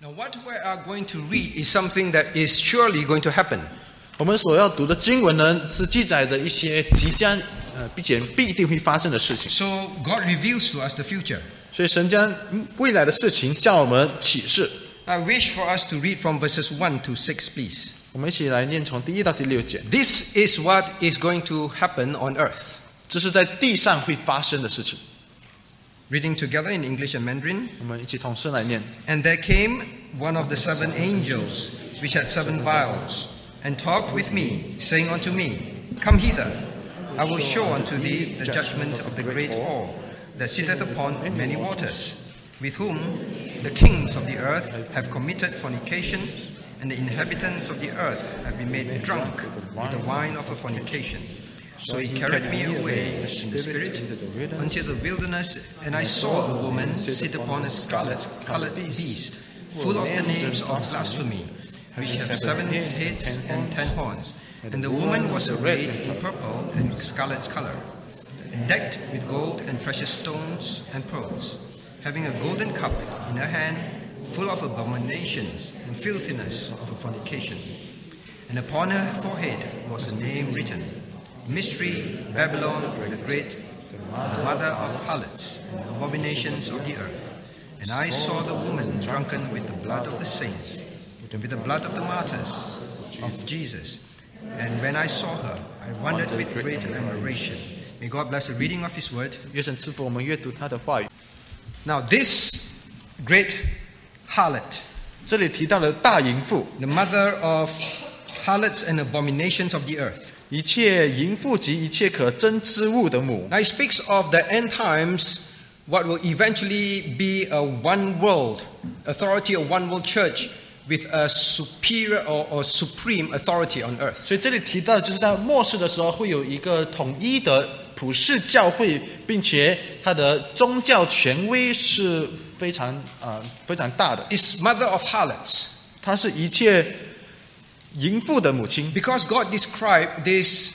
Now, what we are going to read is something that is surely going to happen. 我们所要读的经文呢，是记载的一些即将并且必定会发生的事情。 So God reveals to us the future. 所以神将未来的事情向我们启示。 I wish for us to read from verses 1 to 6, please. 我们一起来念从第1到第6节。 This is what is going to happen on earth. 这是在地上会发生的事情。 Reading together in English and Mandarin. 我们一起同声来念。 And there came one of the 7 angels, which had 7 vials, and talked with me, saying unto me, Come hither, I will show unto thee the judgment of the great whore, that sitteth upon many waters, with whom the kings of the earth have committed fornication, and the inhabitants of the earth have been made drunk with the wine of her fornication. So he carried me away in the spirit unto the wilderness, and I saw a woman sit upon a scarlet-colored beast, full of the names of blasphemy, which have 7 heads and 10 horns. And the woman was arrayed in purple and scarlet color, and decked with gold and precious stones and pearls, having a golden cup in her hand, full of abominations and filthiness of her fornication. And upon her forehead was a name written, Mystery, Babylon the Great, the mother of harlots and abominations of the earth. And I saw the woman drunken with the blood of the saints, and with the blood of the martyrs of Jesus. And when I saw her, I wondered with great admiration. May God bless the reading of His word. 愿神赐福我们阅读他的话语。 Now this great harlot, 这里提到了大淫妇， the mother of harlots and abominations of the earth. 一切淫妇及一切可憎之物的母。 Now it speaks of the end times, what will eventually be a one world authority, a one world church with a superior or supreme authority on earth. 所以这里提到的就是在末世的时候会有一个统一的普世教会，并且它的宗教权威是非常大的。 It's mother of harlots. 它是一切淫妇的母亲。 Because God described this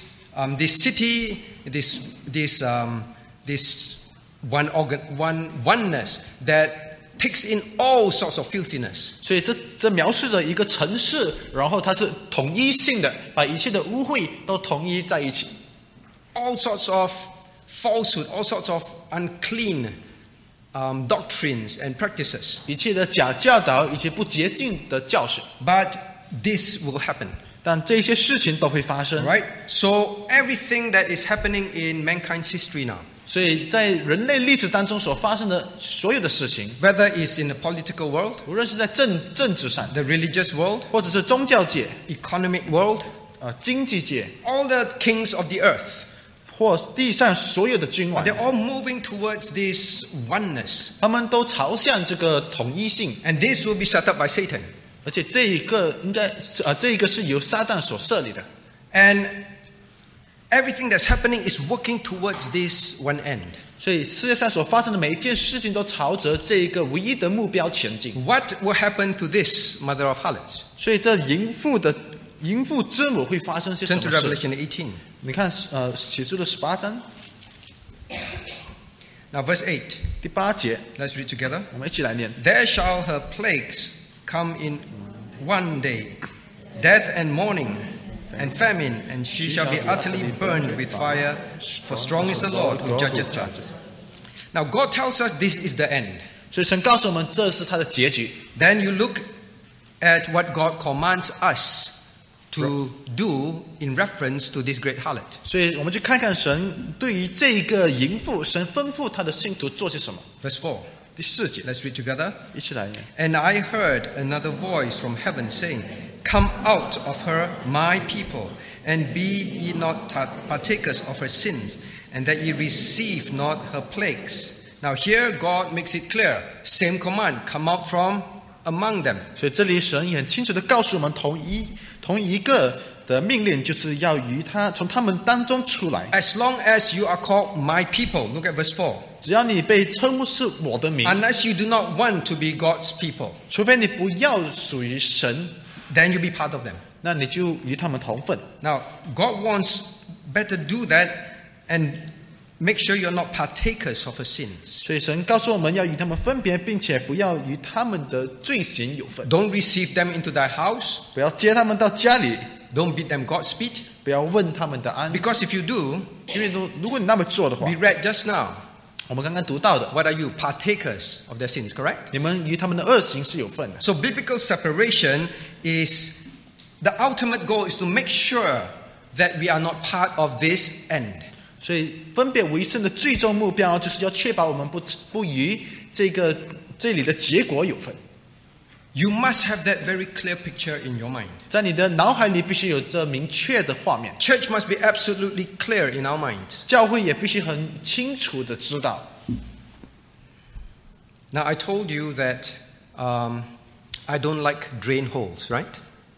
city, this oneness that takes in all sorts of filthiness. 所以这描述着一个城市，然后它是统一性的，把一切的污秽都统一在一起。 All sorts of falsehood, all sorts of unclean doctrines and practices. 一切的假教导，一切不洁净的教训。 But this will happen. 但这些事情都会发生。 Right? So everything that is happening in mankind's history now, 所以在人类历史当中所发生的所有的事情， whether it's in the political world, 无论是在政治上， the religious world, 或者是宗教界、 economic world, 经济界， all the kings of the earth, 或地上所有的君王， they're all moving towards this oneness. 他们都朝向这个统一性。 And this will be set up by Satan. 而且这一个这一个是由撒旦所设立的。 And everything that's happening is working towards this one end. 所以世界上所发生的每一件事情都朝着这一个唯一的目标前进。 What will happen to this mother of harlots? 所以这淫妇之母会发生些什 Turn to 么事？ Revelation 18. 你看启示录18章 Now verse 8. 第8节， Let's read together. 我们一起来念。 There shall her plagues come in one day, death and mourning and famine, and she shall be utterly burned with fire, for strong is the Lord who judgeth her. Now God tells us this is the end. 所以神告诉我们，这是他的结局。 Then you look at what God commands us to do in reference to this great harlot. 所以我们去看看神对于这个淫妇，神吩咐他的信徒做些什么。 Verse 4. 第4节， Let's read together. 一起来念。 And I heard another voice from heaven saying, Come out of her, my people, and be ye not partakers of her sins, and that ye receive not her plagues. Now here God makes it clear, same command, come out from among them. 所以这里神也很清楚地告诉我们，同一个的命令，就是要从他们当中出来。 As long as you are called my people, look at verse 4. 只要你被称呼是我的名， Unless you do not want to be God's people, 除非你不要属于神， then you'll be part of them. 那你就与他们同分。 Now, God wants better do that, and make sure you're not partakers of her sins. 所以神告诉我们要与他们分别，并且不要与他们的罪行有份。 Don't receive them into thy house. 不要接他们到家里， Don't bid them Godspeed. 不要问他们的安。 Because if you do, 因为如果你那么做的话 we，read just now, 我们刚刚读到的， what are you? Partakers of their sins, correct? 你们与他们的恶行是有份的。 So biblical separation is, the ultimate goal is to make sure that we are not part of this end. 所以分别为圣的最终目标，就是要确保我们不与这里的结果有份。 You must have that very clear picture in your mind. 在你的脑海里必须有这明确的画面， Church must be absolutely clear in our mind. 教会也必须很清楚的知道。 Now I told you that I don't like drain holes, right?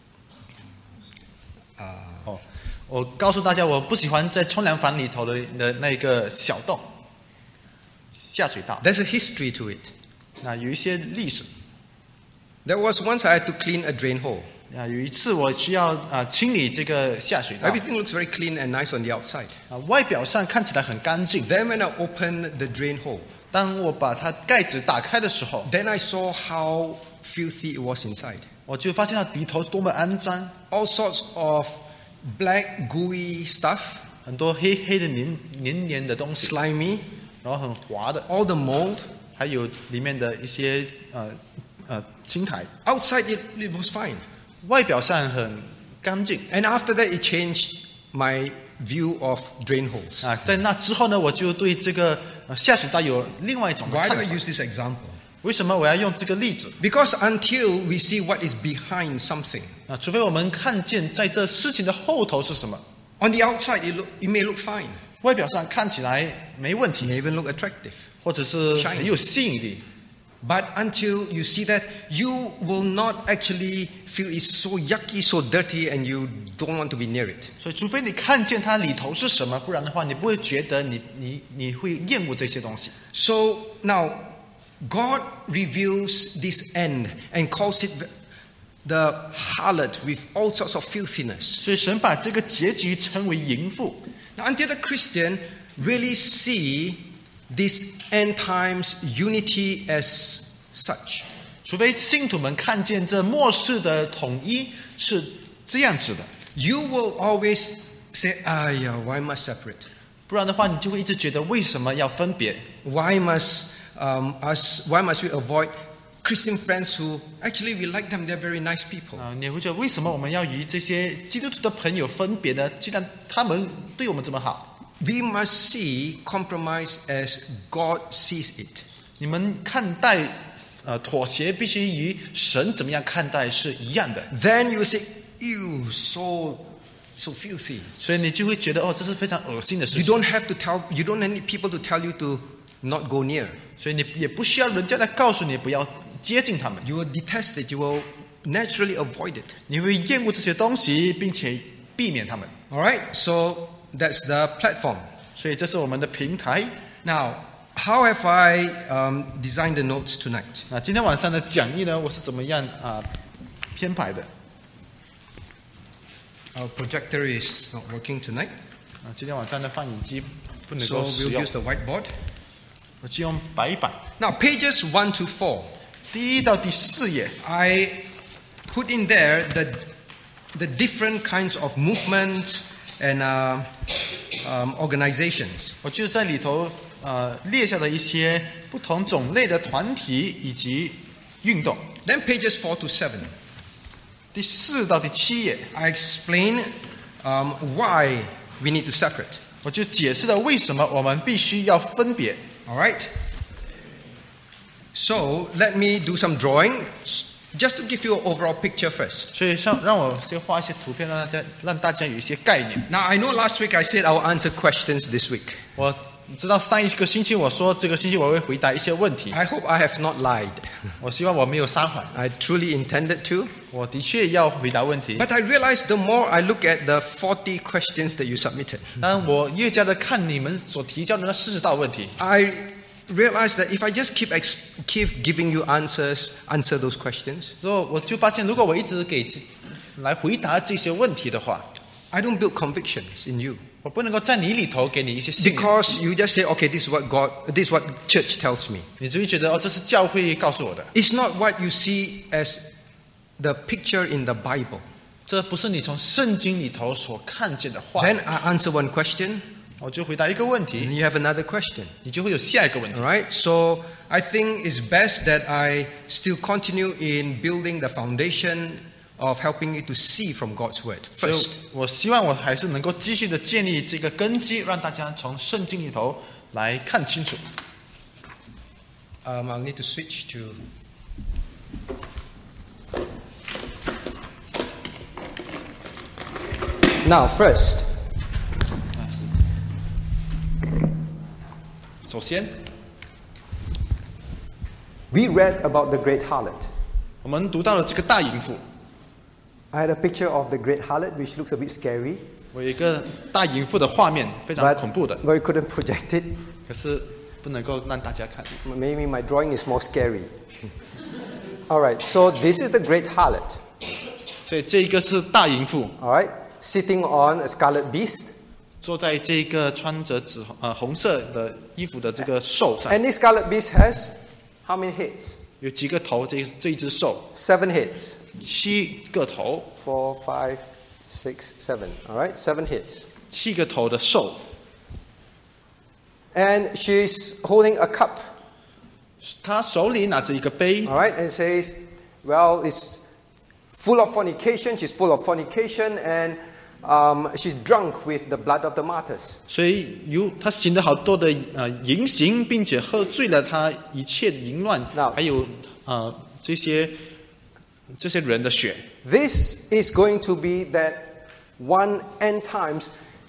我告诉大家，我不喜欢在冲凉房里头的那个小洞、下水道。 There's a history to it. 那有一些历史。 There was once I had to clean a drain hole. 有一次我需要清理这个下水道。 Everything looks very clean and nice on the outside. 外表上看起来很干净。 Then when I opened the drain hole, 当我把它盖子打开的时候， then I saw how filthy it was inside. 我就发现它里头多么肮脏， All sorts of black gooey stuff, 很多黑黑的黏的东西， slimy, 然后很滑的， all the mold. 还有里面的一些青苔。 Outside it was fine. 外表上很干净。 And after that it changed my view of drain holes. 在那之后呢，我就对这个下水道有另外一种的 Why 看 do I 法。 use this example? 为什么我要用这个例子？ Because until we see what is behind something, 除非我们看见在这事情的后头是什么。 on the outside it may look fine, 外表上看起来没问 it 题， may even look attractive. 或者是很有吸引力。 But until you see that, you will not actually feel it's so yucky, so dirty, and you don't want to be near it. 所以，除非你看见它里头是什么，不然的话，你不会觉得你会厌恶这些东西。 So now, God reveals this end and calls it the harlot with all sorts of filthiness. 所以，神把这个结局称为淫妇。 Now, until the Christian really see this end times unity as such, 除非信徒们看见这末世的统一是这样子的， you will always say, why must separate? 不然的话，你就会一直觉得为什么要分别？ Why must we avoid Christian friends who actually we like them, they're very nice people? 你会觉得为什么我们要与这些基督徒的朋友分别呢？既然他们对我们这么好。 We must see compromise as God sees it. 你们看待妥协必须与神怎么样看待是一样的。 Then you say, ew, so filthy. 所以你就会觉得这是非常恶心的事 You 情。 you don't need people to tell you to not go near. 所以你也不需要人家来告诉你不要接近他们， You will detest it. You will naturally avoid it. 你会厌恶这些东西，并且避免他们。 All right. So that's the platform. 所以这是我们的平台。 Now, how have I designed the notes tonight? 那今天晚上的讲义呢，我是怎么样编排的？ Our projector is not working tonight, 今天晚上的放映机不能 so 够使 we'll 用 use，the whiteboard. 我就用白板。 Now, pages 1 to 4. 第1到第4页， I put in there the different kinds of movements and organizations. 我就在里头列下了一些不同种类的团体以及运动。 Then pages 4 to 7. 第4到第7页， I explain why we need to separate. 我就解释了为什么我们必须要分别。 All right? So, let me do some drawing just to give you an overall picture first. 所以让我先画一些图片，让大家有一些概念。 Now, I know last week I said I will answer questions this week. 我知道上一个星期我说这个星期我会回答一些问题， I hope I have not lied. 我希望我没有撒谎， I truly intended to. 我的确要回答问题。 But I realized the more I look at the 40 questions that you submitted, 当我越加的看你们所提交的那40道问题， I realized that if I just keep giving you answer those questions, 我就发现，如果我一直来回答这些问题的话， I don't build convictions in you. 我不能够在你里头给你一些信念， because you just say, okay, this is what church tells me. 你只会觉得这是教会告诉我的， It's not what you see as the picture in the Bible. 这不是你从圣经里头所看见的话。 Then I answer one question, 我就回答一个问题， and you have another question. 你就会有下一个问题。 All right? So I think it's best that I still continue in building the foundation of helping you to see from God's word 所以 first. 我希望我还是能够继续的建立这个根基，让大家从圣经里头来看清楚。 I'll need to switch to. Now, first, 首先， we read about the great harlot. 我们读到了这个大淫妇。 I had a picture of the great harlot, which looks a bit scary, 我有一个大淫妇的画面，非常 but 恐怖的， we couldn't project it. 可是不能够让大家看。 Maybe my drawing is more scary. All right, so this is the great harlot. 所以这一个是大淫妇， All right, sitting on a scarlet beast. 坐在这个穿着红色的衣服的这个兽上， And this scarlet beast has how many heads? 有几个头？这一只兽 7 heads. 7个头， 4, 5, 6, 7. All right, 7 heads. 7个头的兽， And she's holding a cup. 他手里拿着一个杯， All right, and it says, well, it's full of fornication. She's full of fornication, and she's drunk with the blood of the martyrs. 所以他行了好多的淫行，并且喝醉了他一切的淫乱， Now- 还有这些人的血。 This is going to be that one end times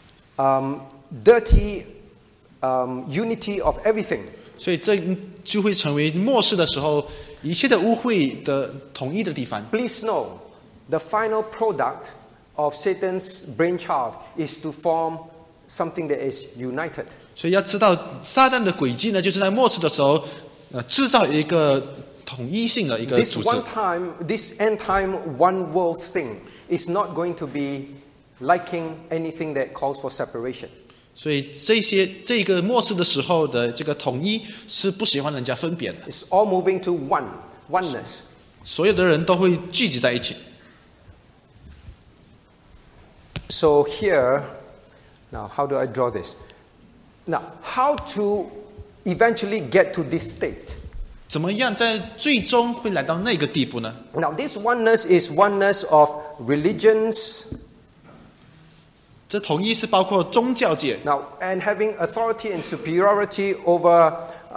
dirty unity of everything. 所以这就会成为末世的时候一切的污秽的统一的地方。 Please know, the final product of Satan's brainchild is to form something that is united. 所以要知道撒旦的诡计呢，就是在末世的时候，制造一个统一性的一个 This 组织。 this end time one world thing is not going to be liking anything that calls for separation. 所以这个末世的时候的这个统一是不喜欢人家分别的， It's all moving to oneness. 所有的人都会聚集在一起。 So here, now how do I draw this? Now, how to eventually get to this state? 怎么样在最终会来到那个地步呢？ Now, this oneness is oneness of religions, 这统一是包括宗教界， now, and having authority and superiority over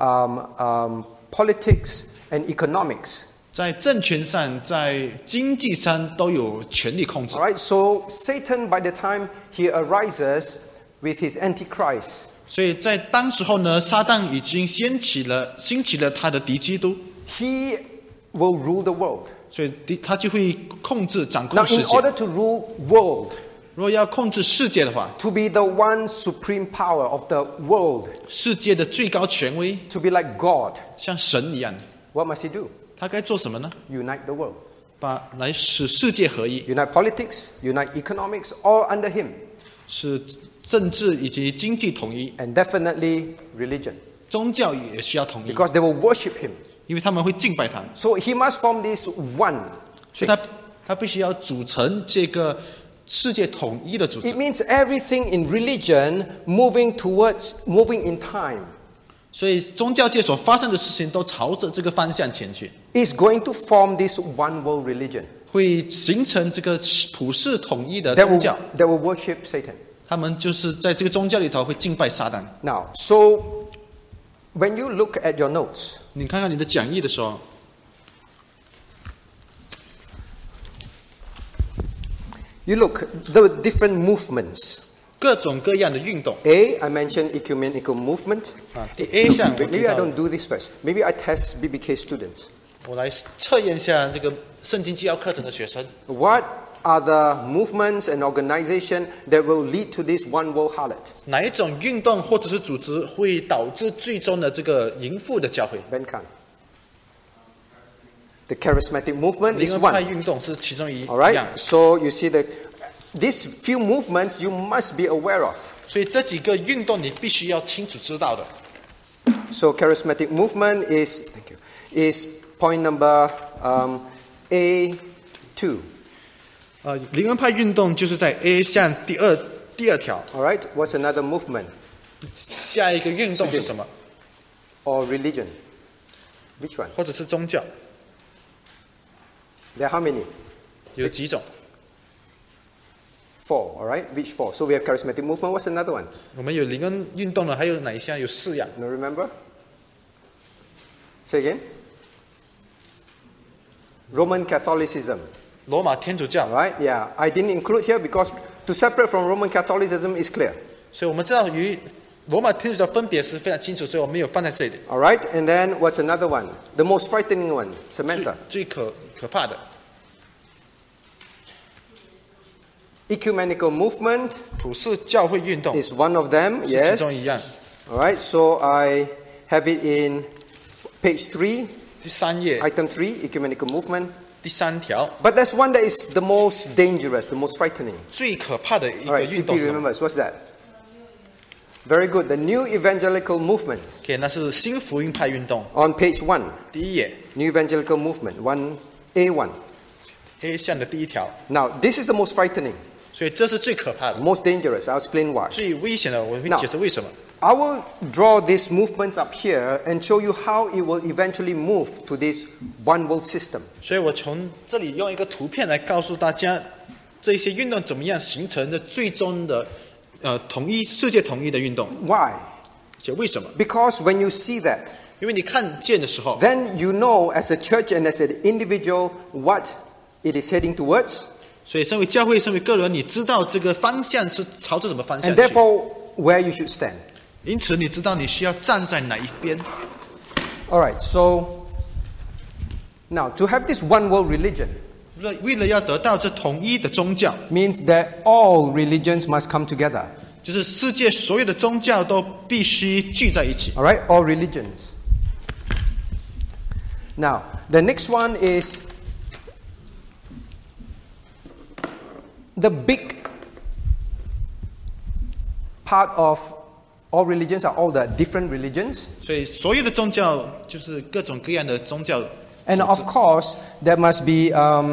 politics and economics. 在政权上、在经济上都有权力控制 All。right, so Satan, by the time he arises with his Antichrist, 所以在当时候呢，撒旦已经兴起了他的敌基督， he will rule the world. 所以他就会掌 Now, 控世 in 界。 order to rule world, 如果要控制世界的话， to be the one supreme power of the world, 世界的最高权威 to be like God, 像神一样， what must he do? 他该做什么呢？ Unite the world. 来使世界合一， Unite politics, unite economics, all under him. 使政治以及经济统一， And definitely religion. 宗教也需要统一， Because they will worship him. 因为他们会敬拜他， So he must form this one. 所以他必须要组成这个世界统一的组 It 织。 means everything in religion moving in time 所以宗教界所发生的事情都朝着这个方向前去， is going to form this one world religion 会形成这个普世统一的 that 宗教。 will worship Satan. 他们就是在这个宗教里头会敬拜撒旦。 Now, so when you look at your notes, 你看看你的讲义的时候， you look the different movements. 各种各样的运动 A, I mentioned ecumenical movement. 啊。第 A 项我提 Maybe I 到 don't do this first. Maybe I test BBK students. 我来测验一下这个圣经纪要课程的学生， What are the movements and organizations that will lead to this one world harlot? 哪一种运动或者是组织会导致最终的这个淫妇的教会？ Ben Khan. The charismatic movement 灵 is 恩派 one. 运动是其中一 All right. 样。 So you see these few movements you must be aware of. 所以这几个运动你必须要清楚知道的。 So charismatic movement is point number A2. 灵恩派运动就是在 A 项第二条。 All right. What's another movement? 下一个运动是什么？ Or religion? Which one? 或者是宗教？ There are how many? 有几种？ 4. All right. Which 4? So we have charismatic movement. What's another one? 我们有灵恩运动了，还有哪一项？有4样。 No, remember? Say again. Roman Catholicism. 罗马天主教。 Right? Yeah. I didn't include here because to separate from Roman Catholicism is clear. 所以我们知道与罗马天主教分别是非常清楚，所以我没有放在这里。 All right. And then what's another one? The most frightening one. Samantha. 最可怕的。 Ecumenical movement 普世教会运动 is one of them. 是其 Yes. 中一样。 All right. So I have it in page 3, 第3页 item 3, ecumenical movement. 第3条 But that's one that is the most dangerous, the most frightening. 最可怕的一 All 个 right. 运动 CP 是什么 remembers. What's that? Very good. The new evangelical movement. OK， 那是新福音派运动。 On page 1, 第1页 new evangelical movement, 1A1. A 项的第1条， Now, this is the most frightening, 所以这是最可怕的、 most dangerous. I'll explain why. 最危险的。我会 Now 解释为什么。 I will draw these movements up here and show you how it will eventually move to this one world system. 所以我从这里用一个图片来告诉大家，这些运动怎么样形成的最终的世界统一的运动。 Why? 且为什么？ Because when you see that, 因为你看见的时候， then you know as a church and as an individual what it is heading towards. 所以身为教会、身为个人，你知道这个方向是朝着什么方向 And 去。 therefore, where you should stand. 因此，你知道你需要站在哪一边。 All right, so now to have this one world religion 为了要得到这统一的宗教， means that all religions must come together. 就是世界所有的宗教都必须聚在一起。 All right, all religions. Now, the next one is the big part of all religions are all the different religions. 所以，所有的宗教就是各种各样的宗教。 And of course, there must be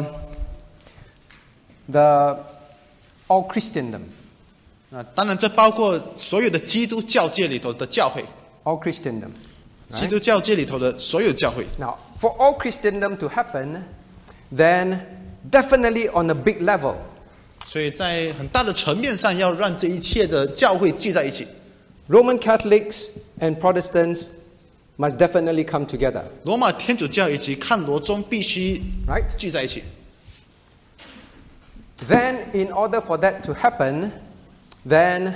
the all Christendom. 当然，这包括所有的基督教界里头的教会， All Christendom. 基督教界里头的所有教会。 Now, for all Christendom to happen, then definitely on a big level, 所以在很大的层面上，要让这一切的教会聚在一起。 Roman Catholics and Protestants must definitely come together. 罗马天主教以及看罗宗必须 Right? 聚在一起。 Then, in order for that to happen, then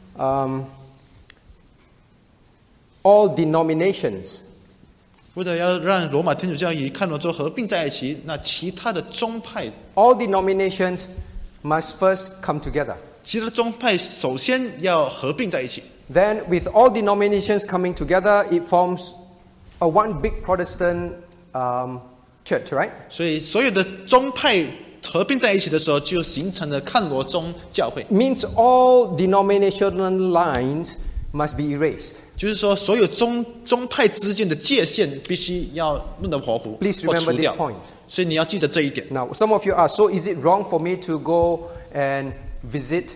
all denominations 为了要让罗马天主教与看罗宗合并在一起，那其他的宗派， all denominations must first come together. 其他的宗派首先要合并在一起。 Then, with all denominations coming together, it forms a one big Protestant church, right? 所以所有的宗派合并在一起的时候，就形成了看罗宗教会。 Means all denominational lines must be erased. 就是说，所有宗派之间的界限必须要弄得模糊 Please 或 remember 除 this 掉。 point. 所以你要记得这一点。 Now, some of you ask, so is it wrong for me to go and visit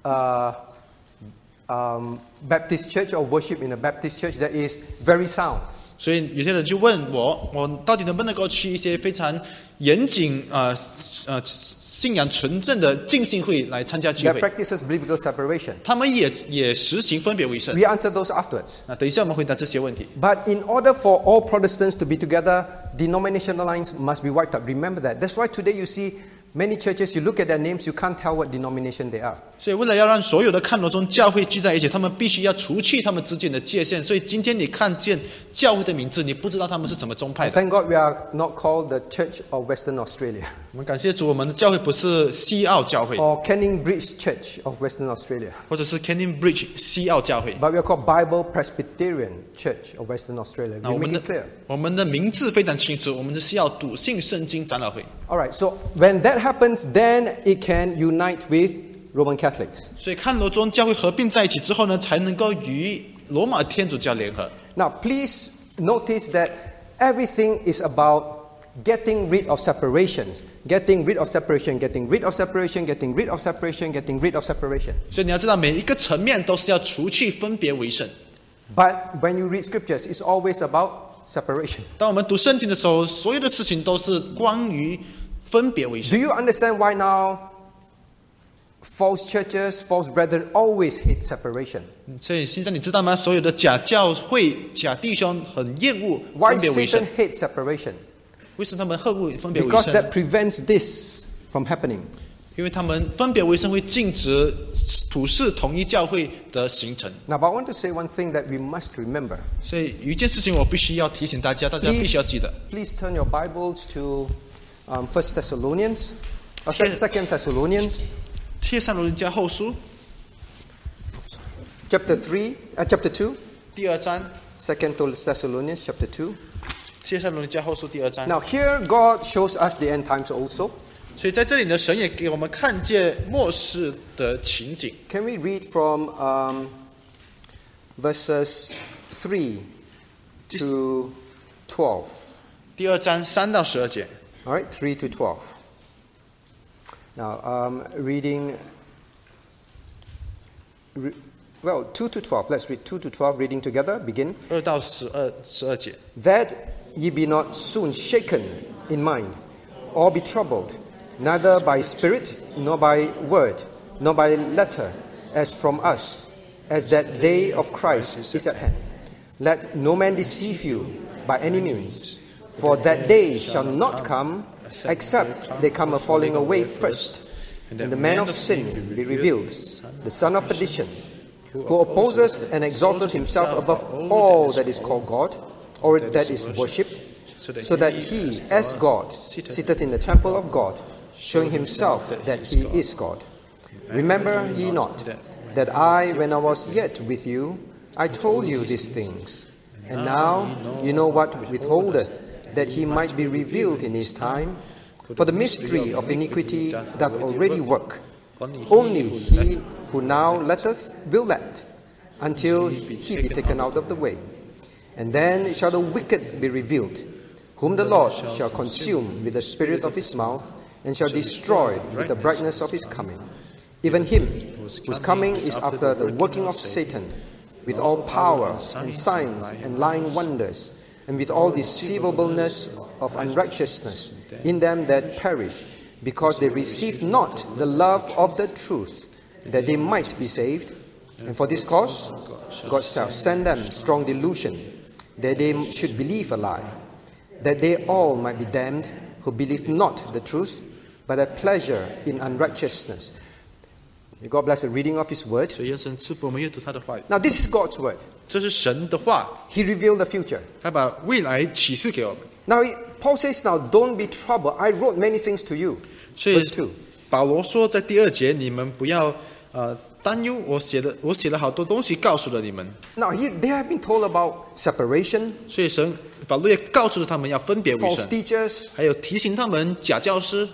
Baptist church or worship in a Baptist church that is very sound? 所以有些人就问我，我到底能不能够去一些非常严谨信仰纯正的浸信会来参加聚 That 会？ practices biblical separation. 他们也实行分别为圣。 We answer those afterwards. 那等一下我们回答这些问题。 But in order for all Protestants to be together, denominational lines must be wiped out. Remember that. That's why today you see many churches, you look at their names, you can't tell what denomination they are. 所以为了要让所有的看罗宗教会聚在一起，他们必须要除去他们之间的界限。所以今天你看见教会的名字，你不知道他们是什么宗派的。 Thank God we are not called the Church of Western Australia 我们感谢主，我们的教会不是西澳教会， or Canning Bridge Church of Western Australia, 或者是 Canning Bridge 西澳教会。 but we are called Bible-Presbyterian Church of Western Australia. 那 We 我们 make 的 it clear. 我们的名字非常清楚，我们是西澳笃信圣经长老会。 All right, so when that happens, then it can unite with Roman Catholics. 所以看罗宗教会合并在一起之后呢，才能够与罗马天主教联合。 Now, please notice that everything is about getting rid of separations, getting rid of separation, getting rid of separation, getting rid of separation, getting rid of separation. 所以你要知道，每一个层面都是要除去分别为圣。 But when you read scriptures, it's always about separation. 当我们读圣经的时候，所有的事情都是关于分别为 Do 圣。 you understand why now false churches, false brethren always hate separation? 所以现在你知道吗？所有的假教会、假弟兄很厌恶 Why 分别为圣 Satan。hates separation? 为什么他们恨恶分别为 Because 圣 that prevents this from happening. 因为他们分别为圣会禁止普世统一教会的形成。 Now, but I want to say one thing that we must remember. 所以有一件事情我必须要提醒大家，大家必须要记得。 Please turn your Bibles to 1 Thessalonians, or 2 Thessalonians, 帖撒罗尼迦后书 chapter 2, 第二章， 2 Thessalonians chapter 2. 帖撒罗尼迦后书第二章。 Now, here God shows us the end times also. 所以在这里呢，神也给我们看见末世的情景。 Can we read from verses 3 to 12? 第二章3到12节。 All right, 3 to 12. Now, reading, 2 to 12. Let's read 2 to 12, reading together. Begin. 2到12节。 That ye be not soon shaken in mind, or be troubled, neither by spirit, nor by word, nor by letter, as from us, as that day of Christ is at hand. Let no man deceive you by any means, for that day shall not come, except there come a falling away first, and the man of sin be revealed, the son of perdition, who opposeth and exalteth himself above all that is called God, or that is worshipped, so that he, as God, sitteth in the temple of God, showing himself that he is God. Remember ye not that I, when I was yet with you, I told you these things. And now you know what withholdeth, that he might be revealed in his time. For the mystery of iniquity doth already work. Only he who now letteth will let, until he be taken out of the way. And then shall the wicked be revealed, whom the Lord shall consume with the spirit of his mouth, and shall destroy with the brightness of his coming. Even him whose coming is after the working of Satan, with all power and signs and lying wonders, and with all deceivableness of unrighteousness in them that perish, because they received not the love of the truth, that they might be saved. And for this cause God shall send them strong delusion, that they should believe a lie, that they all might be damned who believe not the truth, but have pleasure in unrighteousness. May God bless the reading of His word. 所以愿神赐福我们阅读他的话语。 Now this is God's word. 这是神的话， He revealed the future. 他把未来启示给我们。 Now Paul says, now don't be troubled. I wrote many things to you. 所以 Verse 2. 保罗说，在第2节，你们不要担忧，我写了好多东西告诉了你们。 Now they have been told about separation, 所以保罗也告诉了他们要分别为 false 圣， teachers. 还有提醒他们假教师。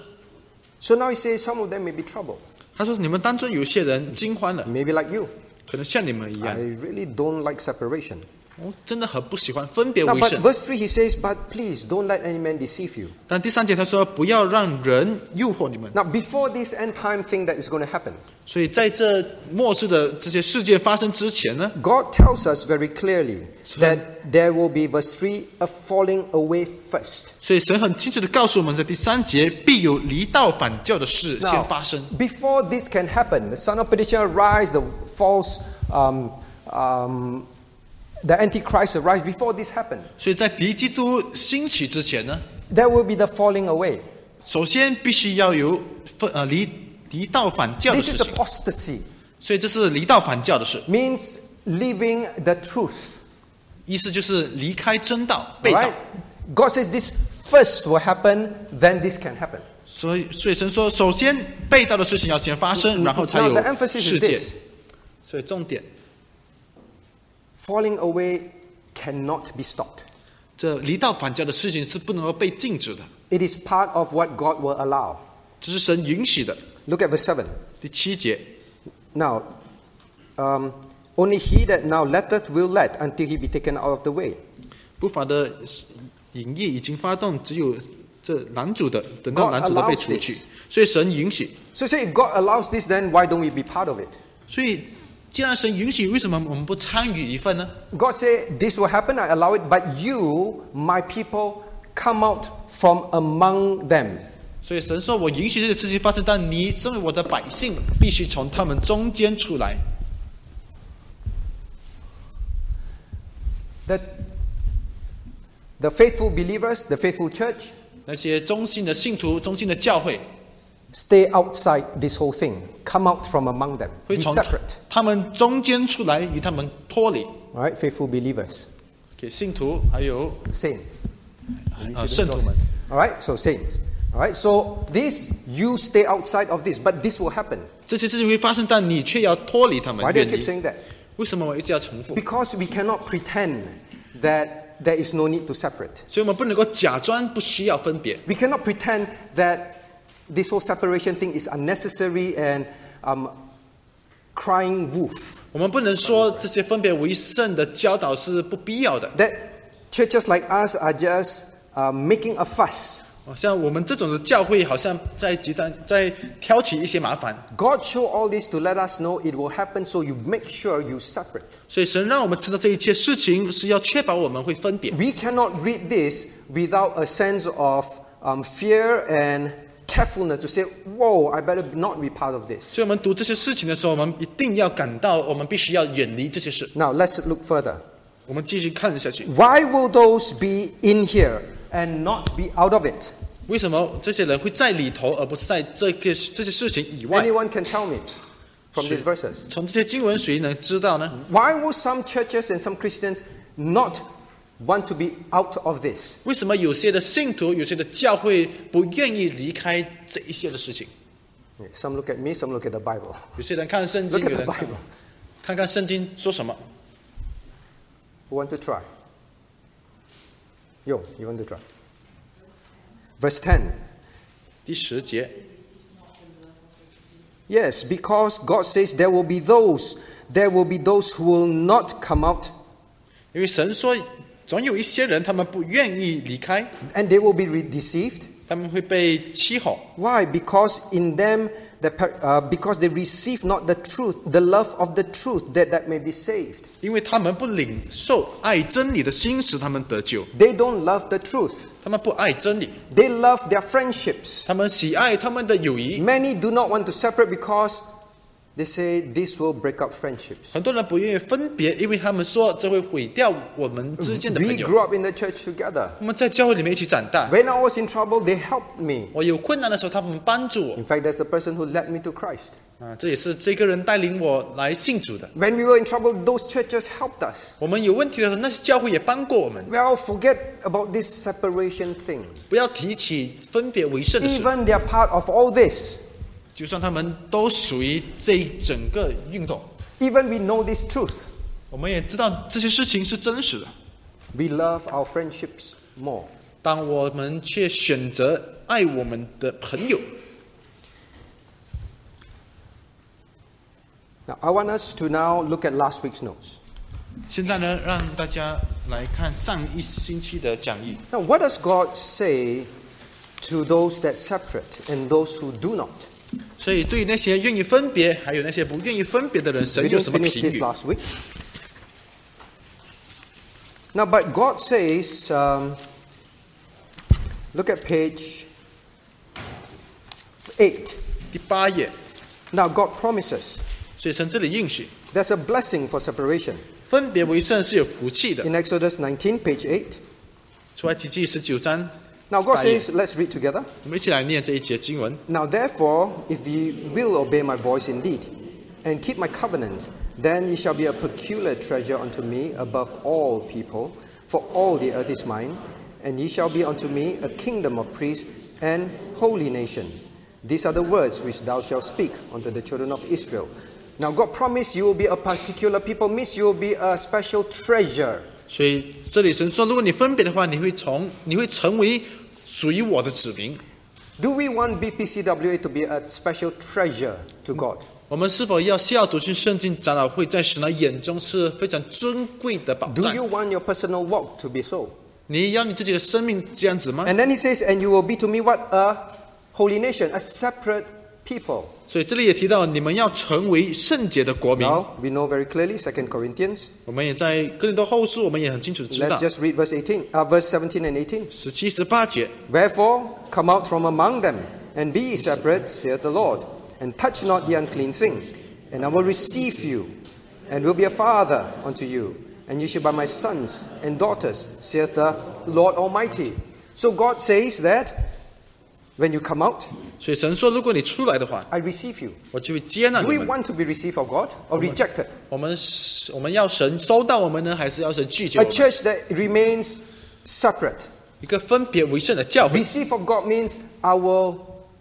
So now he says some of them may be troubled. 他说：“你们当中有些人惊慌了， Maybe like you. 可能像你们一 I 样， really don't like separation. 我真的很不喜欢分别 Now, 为 but 圣。 verse 3 he says, but please don't let any man deceive you. 但第3节他说，不要让人诱惑你们。 Now, before this end time thing that is going to happen, 所以在这末世的这些事件发生之前呢， God tells us very clearly that there will be, verse 3, a falling away first. 所以神很清楚的告诉我们，在第3节必有离道反教的事先发生。 Before this can happen, the son of perdition arise, the false, the Antichrist arise. Before this happens, 所以在敌基督兴起之前呢， there will be the falling away. 首先必须要有离道反教的 This 事 is 情。 apostasy. 所以这是离道反教的事， Means leaving the truth. 意思就是离开真道， All 背道。 right? God says this first will happen, then this can happen. 所以神说，首先背道的事情要先发生，然后才 Now 有 the emphasis 世 is 界 this. 所以重点， Falling away cannot be stopped. 这离道反教的事情是不能够被禁止的， It is part of what God will allow. 这是神允许的。 Look at verse 7. 第7节， Now, only he that now letteth will let until he be taken out of the way. 不法的淫意已经发动，只有这男主的，等到男主的被除去，所以神允许。 So say if God allows this, then why don't we be part of it? 所以，既然神允许，为什么我们不参与一份呢？ God said, this will happen, I allow it, but you, my people, come out from among them. 所以神说：“我允许这个事情发生，但你身为我的百姓，必须从他们中间出来。” The faithful believers, the faithful church, 那些忠心的信徒、忠心的教会， stay outside this whole thing. Come out from among them. 会 Be 从 separate. 他们中间出来，与他们脱离。 All right, faithful believers, 给信徒还有 saints. 圣徒们。 All right, so saints. All right, so this, you stay outside of this, but this will happen. 这些事情会发生，但你却要脱离他们， Why do I 远 keep 离。 saying that? 为什么我一直要重复？ Because we cannot pretend that there is no need to separate. 所以我们不能够假装不需要分别。 We cannot pretend that this whole separation thing is unnecessary and crying wolf. 我们不能说这些分别为圣的教导是不必要的。 That churches like us are just making a fuss. 像我们这种的教会，好像在挑起一些麻烦。 God showed all this to let us know it will happen, so you make sure you separate. 所以神让我们知道这一切事情，是要确保我们会分别。 We cannot read this without a sense of fear and carefulness to say, whoa, I better not be part of this. 所以我们读这些事情的时候，我们一定要感到，我们必须要远离这些事。 Now let's look further. 我们继续看下去， Why will those be in here and not be out of it? 为什么这些人会在里头，而不是在这些事情以外？ Anyone can tell me from these verses. 从这些经文，谁能知道呢？ Why will some churches and some Christians not want to be out of this? 为什么有些的信徒、有些的教会不愿意离开这一些的事情？ Some look at me, some look at the Bible. 有些人看圣经， Look 有 at 人 the Bible. 看看圣经说什么。 Who want to try? Yo, you want to try? Verse 10. 第10节， Yes, because God says there will be those who will not come out, 因为神说，总有一些人，他们不愿意离开， and they will be deceived. 他们会被欺哄。 Why? Because in them, because they receive not the truth, the love of the truth, that may be saved. 因为他们不领受爱真理的心，使他们得救。 They don't love the truth. 他们不爱真理， They love their friendships. 他们喜爱他们的友谊。 Many do not want to separate because they say this will break up friendships. 很多人不愿意分别，因为他们说这会毁掉我们之间的 We 朋友。 grew up in the church together. 我们在教会里面一起长大。 When I was in trouble, they helped me. 我有困难的时候，他们帮助我。 In fact, that's the person who led me to Christ. 这也是这个人带领我来信主的。 When we were in trouble, those churches helped us. 我们有问题的时候，那些教会也帮过我们。 Well, forget about this separation thing. 不要提起分别为圣的事， Even they are part of all this. 就算他们都属于这整个运动， Even we know this truth. 我们也知道这些事情是真实的。 We love our friendships more. 当我们却选择爱我们的朋友。 Now, I want us to now look at last week's notes. 现在呢，让大家来看上一星期的讲义。 Now, what does God say to those that separate and those who do not? 所以，对于那些愿意分别，还有那些不愿意分别的人， We 神有 didn't 什么 finish 评 this 语？ last week. Now, but God says, look at page 8. 第8页， Now, God promises 所以神这里应许， there's a blessing for separation. 分别为圣是有福气的。 In Exodus 19, page 8. 出埃及记19章， Now, God 8页 says, let's read together. 我们一起来念这一节经文。 Now, therefore, if ye will obey my voice indeed, and keep my covenant, then ye shall be a peculiar treasure unto me above all people, for all the earth is mine, and ye shall be unto me a kingdom of priests and holy nation. These are the words which thou shalt speak unto the children of Israel. Now, God promised you will be a particular people, means you will be a special treasure. 所以这里神说，如果你分别的话，你会成为属于我的子民。 Do we want BPCWA to be a special treasure to God? 我们是否要要读经圣经长老会在神的眼中是非常尊贵的宝 Do 藏？ you want your personal walk to be so? 你要你自己的生命这样子吗？ And then he says, and you will be to me what? A holy nation, a separate people. 所以这里也提到，你们要成为圣洁的国民。 Now, we know very clearly, 2 Corinthians. 我们也在哥林多后书，我们也很清楚知 Let's 道 just read verse 17 and 18. 17、18节。 Wherefore, come out from among them, and be ye separate, saith the Lord, and touch not the unclean thing. And I will receive you, and will be a father unto you, and you shall be my sons and daughters, saith the Lord Almighty. So God says that when you come out, 所以神说，如果你出来的话， I receive you. 我就会接纳 Do 你 we 们。 want to be received of God or rejected? 我们要神收到我们呢，还是要神拒绝 A 我们？ church that remains separate. 一个分别为圣的教会。 Receive of God means I will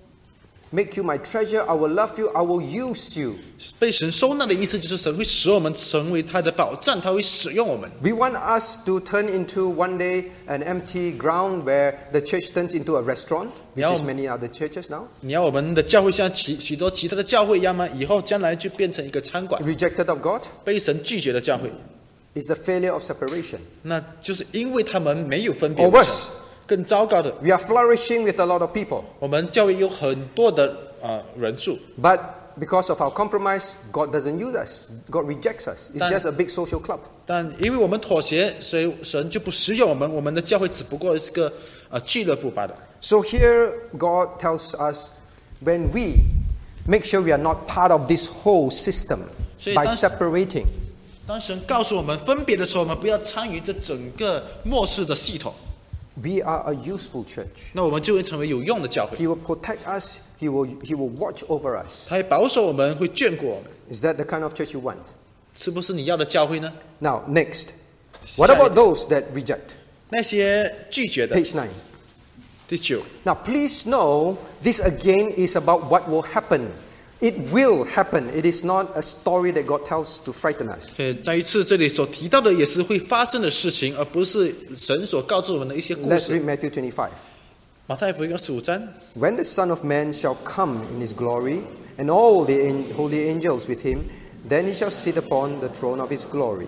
make you my treasure, I will love you, I will use you. 被神收纳的意思就是神会使我们成为他的宝藏，他会使用我们。 We want us to turn into one day an empty ground where the church turns into a restaurant, which is many other churches now. 你要我们的教会像许多其他的教会一样吗？以后将来就变成一个餐馆， Rejected of God 被神拒绝的教会， is the failure of separation. 那就是因为他们没有分别 Or 为 worse, 圣。更糟糕的， we are flourishing with a lot of people, 我们教会有很多的人数， but because of our compromise, God doesn't use us. God rejects us. It's just a big social club. 但因为我们妥协，所以神就不使用我们。我们的教会只不过是个俱乐部罢了。 So here God tells us when we make sure we are not part of this whole system by separating. 当神告诉我们分别的时候，我们不要参与这整个末世的系统。 We are a useful church. 那我们就会成为有用的教会。 He will protect us. He will watch over us. 他会保守我们，会眷顾我们。 Is that the kind of church you want? 是不是你要的教会呢？ Now, next. What about those that reject? 那些拒绝的。 Page 9. 第9。 Now, please know, this again is about what will happen. It will happen. It is not a story that God tells to frighten us. 所以再一次，这里所提到的也是会发生的事情，而不是神所告诉我们的一些故 Let's 事。 read Matthew 25. 马太福音25章。 When the Son of Man shall come in his glory, and all the holy angels with him, then he shall sit upon the throne of his glory.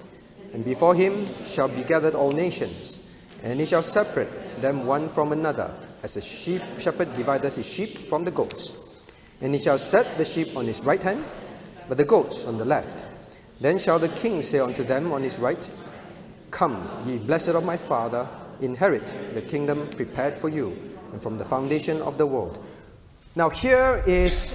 And before him shall be gathered all nations, and he shall separate them one from another, as a shepherd divideth his sheep from the goats. And he shall set the sheep on his right hand, but the goats on the left. Then shall the king say unto them on his right, Come, ye blessed of my Father, inherit the kingdom prepared for you, and from the foundation of the world. Now here is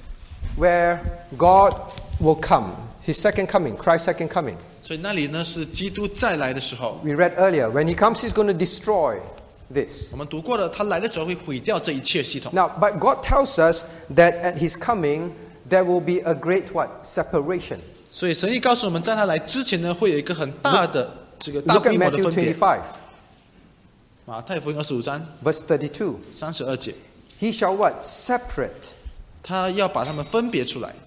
where God will come, his second coming, Christ's second coming. 所以那里呢是基督再来的时候。 We read earlier, when he comes, he's going to destroy this. 我们读过了，他来的时候会毁掉这一切系统。 Now, but God tells us that at his coming, there will be a great what? Separation. 所以神意告诉我们，在他来之前呢，会有一个很大的这个大 Look at 规模的 Matthew 分别。 25, 马太福音25章 verse 32. 32节， He shall what? Separate. 他要把他们分别出来。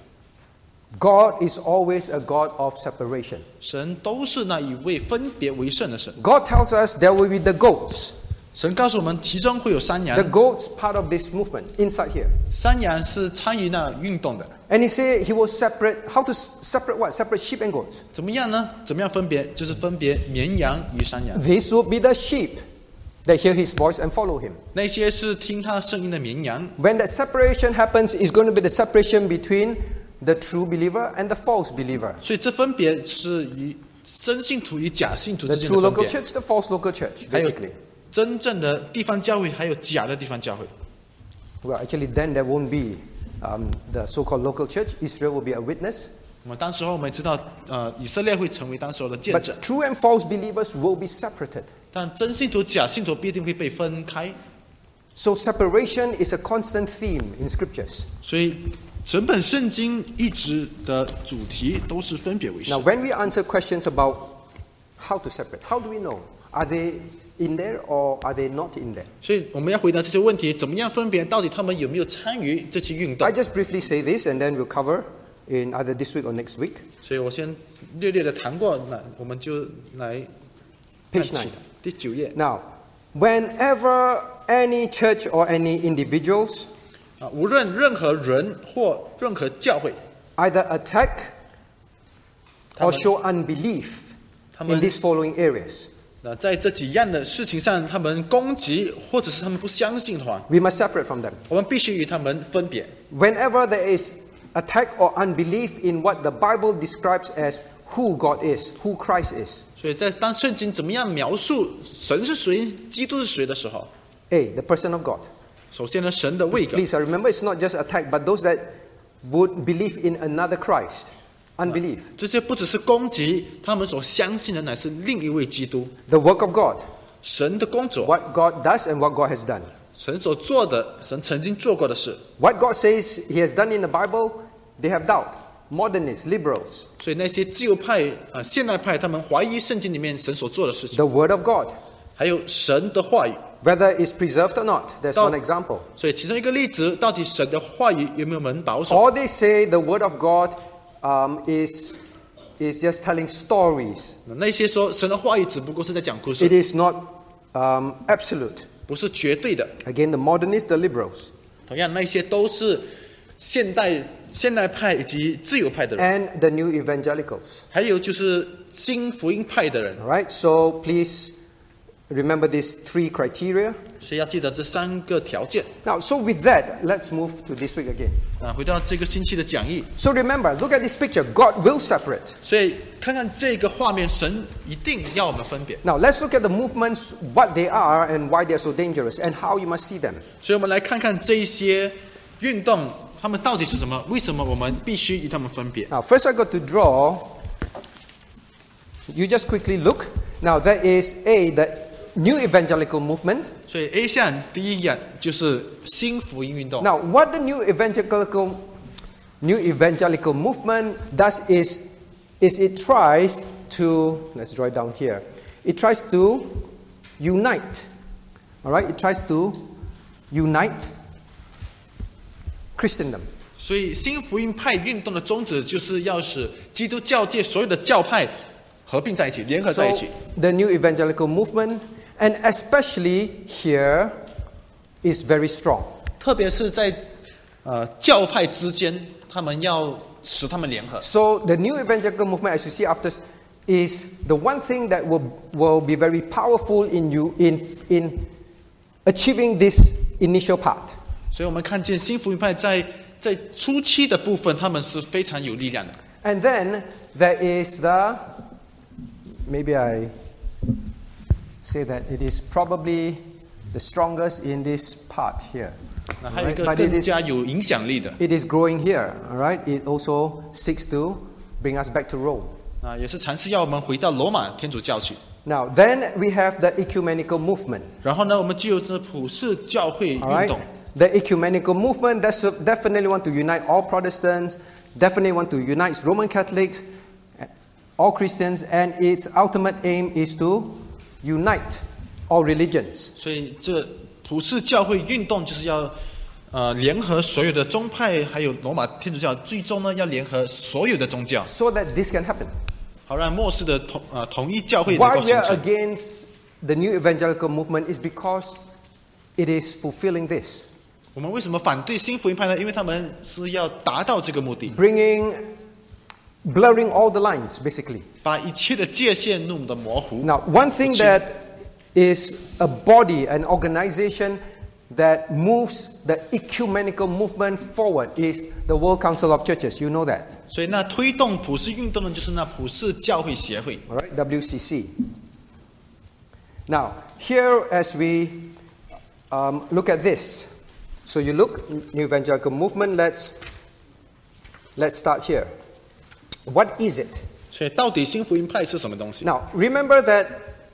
God is always a God of separation. 神都是那一位分别为圣的神。 God tells us there will be the goats. 神告诉我们，其中会有山羊 The。goats part of this movement inside here. 山羊是参与那运动的。 And he said he will separate, how to separate what? Separate sheep and goats. 怎么样呢？怎么样分别？就是分别绵羊与山羊。 This will be the sheep that hear his voice and follow him. 那些是听他声音的绵羊。 When that separation happens, it's going to be the separation between the true believer and the false believer. 所以这分别是以真信徒与假信徒 The 之间 true 的分 local 别。 church, the false local church, 还有 basically. 真正的地方教会，还有假的地方教会。 Well, actually, then there won't be the so-called local church. Israel will be a witness. 我们当时候我们知道，以色列会成为当时候的见 But 证， true and false believers will be separated. 但真信徒、假信徒必定会被分开。 So separation is a constant theme in scriptures. 所以整本圣经一直的主题都是分别为 Now, 圣。 when we answer questions about how to separate, how do we know? Are they in there or are they not in there? 所以我们要回答这些问题：怎么样分别？到底他们有没有参与这些运动 I？just briefly say this and then we'll cover in either this week or next week. 所以我先略略的谈过，那我们就来 Page 9. 第9页。 Now, whenever any church or any individuals 无论任何人或任何教会， either attack or 他们 show unbelief 他们 in these following areas, 在这几样的事情上，他们攻击或者是他们不相信的话， we must separate from them. 我们必须与他们分别。 Whenever there is attack or unbelief in what the Bible describes as who God is, who Christ is, 所以在当圣经怎么样描述神是谁、基督是谁的时候， A, the person of God. 首先呢，神的位格。 Please remember, it's not just attack, but those that would believe in another Christ. Unbelief. 这些不只是攻击，他们所相信的乃是另一位基督， The work of God. 神的工作， What God does and what God has done. 神所做的，神曾经做过的事。 What God says He has done in the Bible, they have doubt. Modernists, liberals. 所以那些自由派、现代派，他们怀疑圣经里面神所做的事情， The Word of God. 还有神的话语。 Whether it's preserved or not. There's Now- one example. 所以其中一个例子，到底神的话语有没有门保守？ Or they say the Word of God is just telling stories. 那些说神的话语只不过是在讲故事 It，is not absolute. 不是绝对的。 Again, the modernists, the liberals. 同样，那些都是现代派以及自由派的人， And the new evangelicals. 还有就是新福音派的人。 All right, so please remember these 3 criteria. 所以要记得这3个条件。 Now, so with that, let's move to this week again. 回到这个星期的讲义， So remember, look at this picture. God will separate. 所以看看这个画面，神一定要我们分别。 Now, let's look at the movements, what they are and why they're so dangerous and how you must see them. 所以我们来看看这一些运动，他们到底是什么？为什么我们必须与他们分别？ Now, first I got to draw. You just quickly look. Now, there is the new evangelical movement. 所以 A 项第一样就是新福音运动。 Now, what the new evangelical movement does is it tries to, let's draw it down here. It tries to unite. All right? It tries to unite Christendom. 所以新福音派运动的宗旨就是要使基督教界所有的教派合并在一起，联合在一 So 起。 the new evangelical movement, and especially here, is very strong. 特别是在教派之间，他们要使他们联合。 So the new evangelical movement, as you see after, is the one thing that will be very powerful in achieving this initial part. 所以我们看见新福音派在初期的部分，他们是非常有力量的。 And then there is maybe I say that it is probably the strongest in this part here. 那还有一个 But it 更 is- 加有影响力的， It is growing here, all right? It also seeks to bring us back to Rome. 也是尝试要我们回到罗马天主教去。 Now, then we have the ecumenical movement, 然后呢，我们就有这普世教会运 all right? 动。 The ecumenical movement definitely want to unite all Protestants, definitely want to unite Roman Catholics, all Christians, and its ultimate aim is to unite all religions. 所以这普世教会运动就是要联合所有的宗派，还有罗马天主教，最终呢要联合所有的宗教， So that this can happen. 好让末世的统一教会能 Why 够 we 形 are 成。 against the new evangelical movement is because it is fulfilling this. 我们为什么反对新福音派呢？因为他们是要达到这个目的， Blurring all the lines, basically. 把一切的界限弄得模糊。 Now, one thing that is a body, an organization that moves the ecumenical movement forward is the World Council of Churches. You know that, 所以那推动普世运动的就是那普世教会协会。 all right? WCC. Now, here as we look at this, so you look new evangelical movement. Let's start here. What is it? 所以到底新福音派是什么东西？ Now, remember that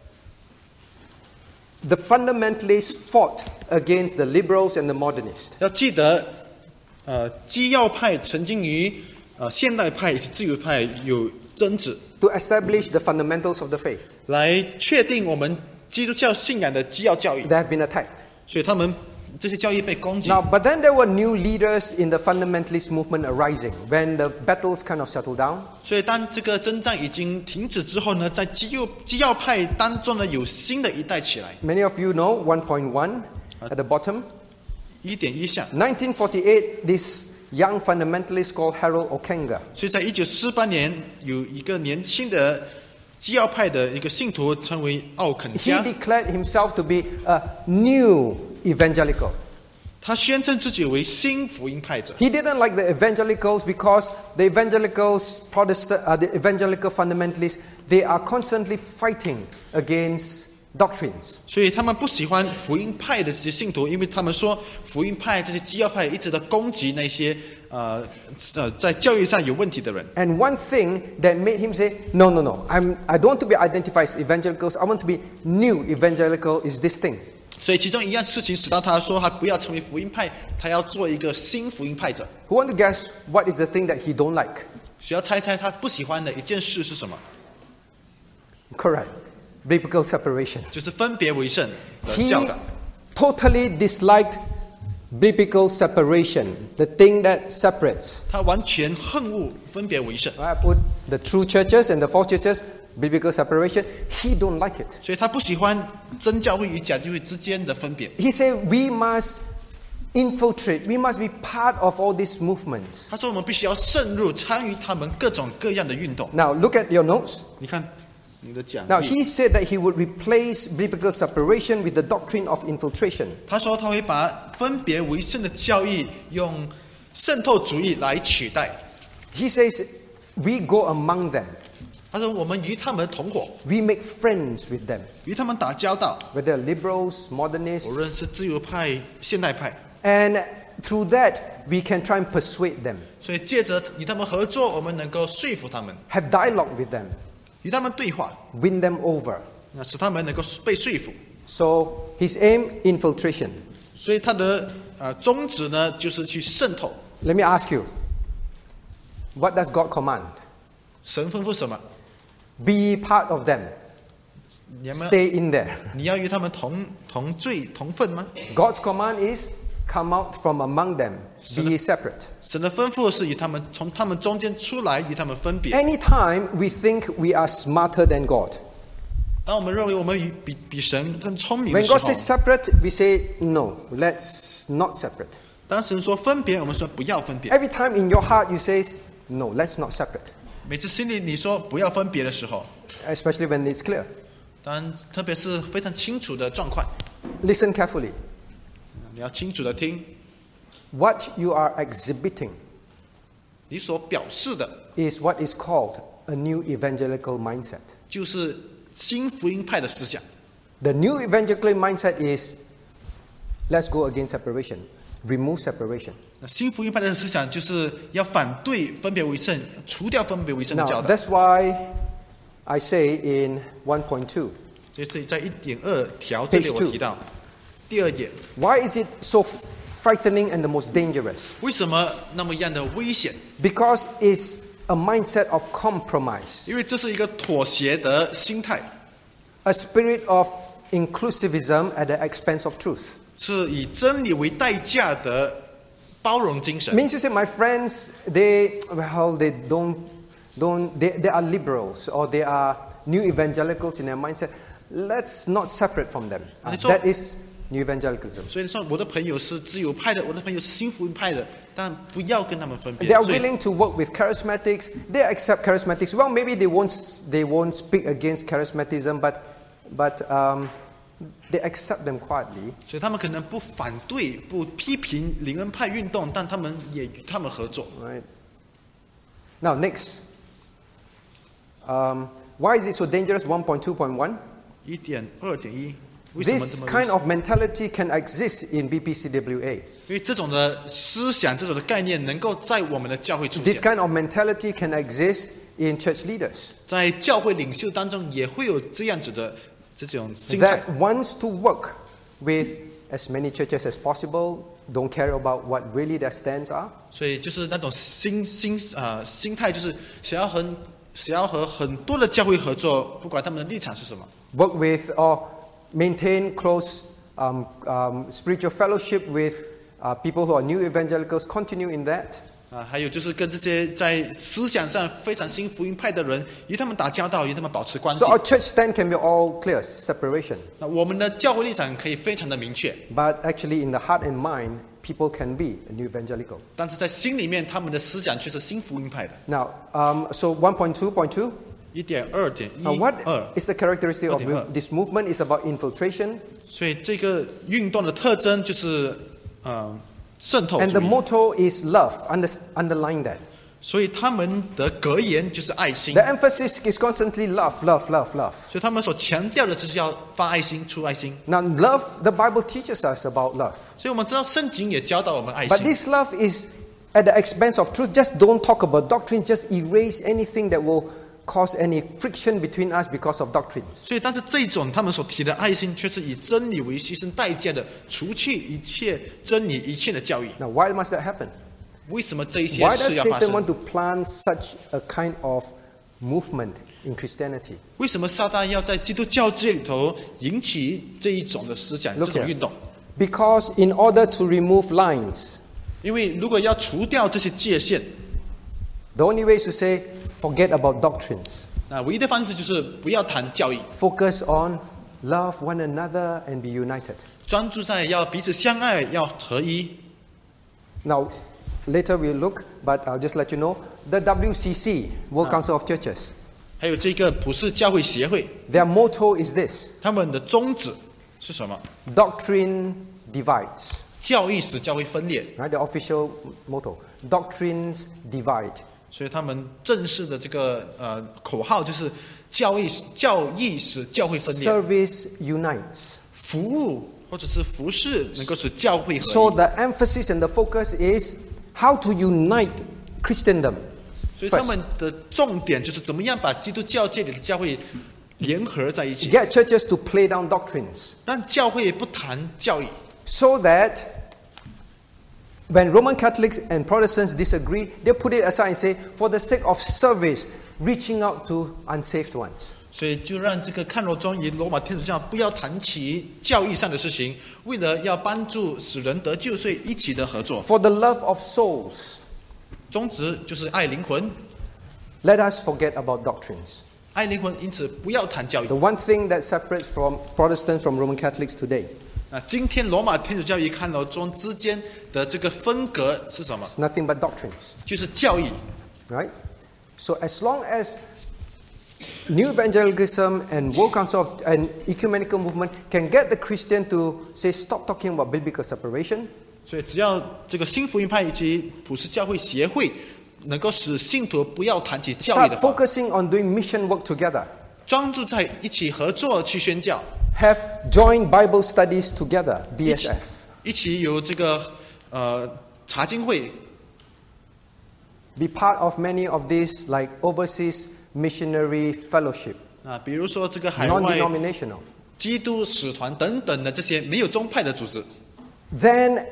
the fundamentalists fought against the liberals and the modernists. 要记得，基要派曾经与现代派以及自由派有争执， To establish the fundamentals of the faith. 来确定我们基督教信仰的基要教义。 They have been attacked. 所以他们这些教义被攻击。 Now, but then there were new leaders in the fundamentalist movement arising when the battles kind of settled down. 所以当这个征战已经停止之后呢，在基要派当中呢，有新的一代起来。 Many of you know 1.1. at the bottom. 1.1项。 1948, this young fundamentalist called Harold Ockenga. 所以在1948年，有一个年轻的基要派的一个信徒称为奥肯 He 加， declared himself to be a new evangelical. 他宣称自己为新福音派者。 He didn't like the evangelicals because the evangelicals, the evangelical fundamentalists, they are constantly fighting against doctrines. 所以他们不喜欢福音派的这些信徒，因为他们说福音派这些基要派一直在攻击那些在教育上有问题的人。 And one thing that made him say, no, I don't want to be identified as evangelicals. I want to be new evangelical is this thing. 所以其中一样事情使到他说他不要成为福音派，他要做一个新福音派者。 Who want to guess what is the thing that he don't like? 需要猜猜他不喜欢的一件事是什么？ Correct. Biblical separation. 就是分别为圣的教 He 导。 totally disliked biblical separation, the thing that separates. 他完全恨恶分别为圣， I put the true churches and the false churches, biblical separation. He don't like it. 所以他不喜欢真教会与假教会之间的分别。 He said we must infiltrate. We must be part of all these movements. 他说我们必须要渗入参与他们各种各样的运动。 Now look at your notes. 你看你的讲 Now 义， he said that he would replace biblical separation with the doctrine of infiltration. 他说他会把分别为圣的教义用渗透主义来取代。 He says we go among them. 他说我们与他们同伙， We make friends with them. 与他们打交道， Whether liberals, modernists. 无论是自由派、现代派， And through that, we can try and persuade them, 所以借着与他们合作，我们能够说服他们， have dialogue with them, 与他们对话， win them over. 那使他们能够被说服。 So his aim, infiltration. 所以他的宗旨呢，就是去渗透。 Let me ask you, what does God command? 神吩咐什么？ Be part of them. 你们 Stay in there. 你要与他们同罪同分吗？ God's command is come out from among them. Be separate. 神的吩咐是与他们从他们中间出来，与他们分别。 Anytime we think we are smarter than God. 当我们认为我们比神更聪明 When 的时 God 候， says separate, we say no, let's not separate. 当神说分别，我们说不要分别。 Every time in your heart you say no, let's not separate. 每次心里你说不要分别的时候， Especially when it's clear. 当然特别是非常清楚的状况， Listen carefully. 你要清楚的听， What you are exhibiting 你所表示的 is what is called a new evangelical mindset. 就是新福音派的思想。 The new evangelical mindset is let's go against separation, remove separation. 那新福音派的思想就是要反对分别为圣，除掉分别为圣的 Now, 教导。 that's why I say in 1.2, 所以在1.2条这里 Page 我 2 提到第2页， why is it so frightening and the most dangerous? 为什么那么样的危险？ Because it's a mindset of compromise, 因为这是一个妥协的心态， a spirit of inclusivism at the expense of truth. 是以真理为代价的包容精神。 Means to say, my friends, they are liberals or they are new evangelicals in their mindset. Let's not separate from them. That is new evangelicalism. 所以说，我的朋友是自由派的，我的朋友是新福音派的，但不要跟他们分别。 They are 所以 willing to work with charismatics. They accept charismatics. Well, maybe they won't speak against charismatism, but they accept them quietly. 所以他们可能不反对、不批评灵恩派运动，但他们也与他们合作。 Right. Now, next. Why is it so dangerous? 1.2.1. 1.2.1，为什么 This 这么危 kind 险？ of mentality can exist in BPCWA. 因为这种的思想、这种的概念能够在我们的教会出 This 现， kind of mentality can exist in church leaders 在教会领袖当中也会有这样子的这种心态 that。wants to work with as many churches as possible, don't care about what really their stands are. 所以就是那种心态，就是想要和很多的教会合作，不管他们的立场是什么。 Work with or maintain close spiritual fellowship with people who are new evangelicals. Continue in that. 还有就是跟这些在思想上非常新福音派的人，与他们打交道，与他们保持关系 So。our church stand can be all clear, separation. 那我们的教会立场可以非常的明确， But actually, in the heart and mind, people can be a new evangelical. 但是在心里面，他们的思想却是新福音派的。 Now, so 1.2.2. 1.2.1 What is the characteristic of 2.2 this movement? Is about infiltration. 所以这个运动的特征就是渗透 And 主 the 义。 motto is love. Underline that. 所以他们的格言就是爱心 The，emphasis is constantly love, love, love, love. 所以他们所强调的就是要发爱心、出爱心。 Now, love, the Bible teaches us about love. 所以我们知道圣经也教导我们爱 But 心， this love is at the expense of truth. Just don't talk about doctrine. Just erase anything that will cause any friction between us because of doctrines. 所以但是这种他们所提的爱心，却是以真理为牺牲代价的，除去一切真理、一切的教义。 Now, why must that happen? 为什么这一些 Why does 事要发 Satan 生 want？to plant such a kind of movement in Christianity? 为什么撒旦要在基督教界里头引起这一种的思想、这 Look 种 here. 运动？ Because in order to remove lines, 因为如果要除掉这些界限， the only way is to say, forget about doctrines. 那唯一的方式就是不要谈教义， Focus on love one another and be united. 专注在要彼此相爱，要合一。 Now, later we'll look, but I'll just let you know, the WCC, World Council of Churches, 还有这个普世教会协会， their motto is this: 他们的宗旨是什么？ doctrine divides. 教义使教会分裂， Right, the official motto. Doctrines divide. 所以他们正式的这个口号就是教义使教会分裂， Service unites. 服务或者是服侍能够使教会合 So 一。 the emphasis and the focus is how to unite Christendom. 所以他们的重点就是怎么样把基督教界里的教会联合在一起， Get churches to play down doctrines 让教会不谈教义， so that when Roman Catholics and Protestants disagree, they put it aside and say, for the sake of service, reaching out to unsaved ones. 所以就让这个看罗庄与罗马天主教不要谈起教义上的事情，为了要帮助使人得救，所以一起的合作。 For the love of souls, 宗旨就是爱灵魂， let us forget about doctrines. 爱灵魂，因此不要谈教义 The。one thing that separates from Protestants from Roman Catholics today 今天罗马天主教与看罗庄之间的这个分隔是什么？ is nothing but doctrines, 就是教义。 right? So as long as New Evangelicalism and World Council of, and ecumenical movement can get the Christian to say, stop talking about biblical separation, 所以只要这个新福音派以及普世教会协会能够使信徒不要谈起教义 start 的话， focusing on doing mission work together, 专注在一起合作去宣教， have joint Bible studies together, BSF. 一起有这个查经会， Be part of many of these like overseas missionary fellowship, 比如说这个海外 non-denominational. 基督使团等等的这些没有宗派的组织， Then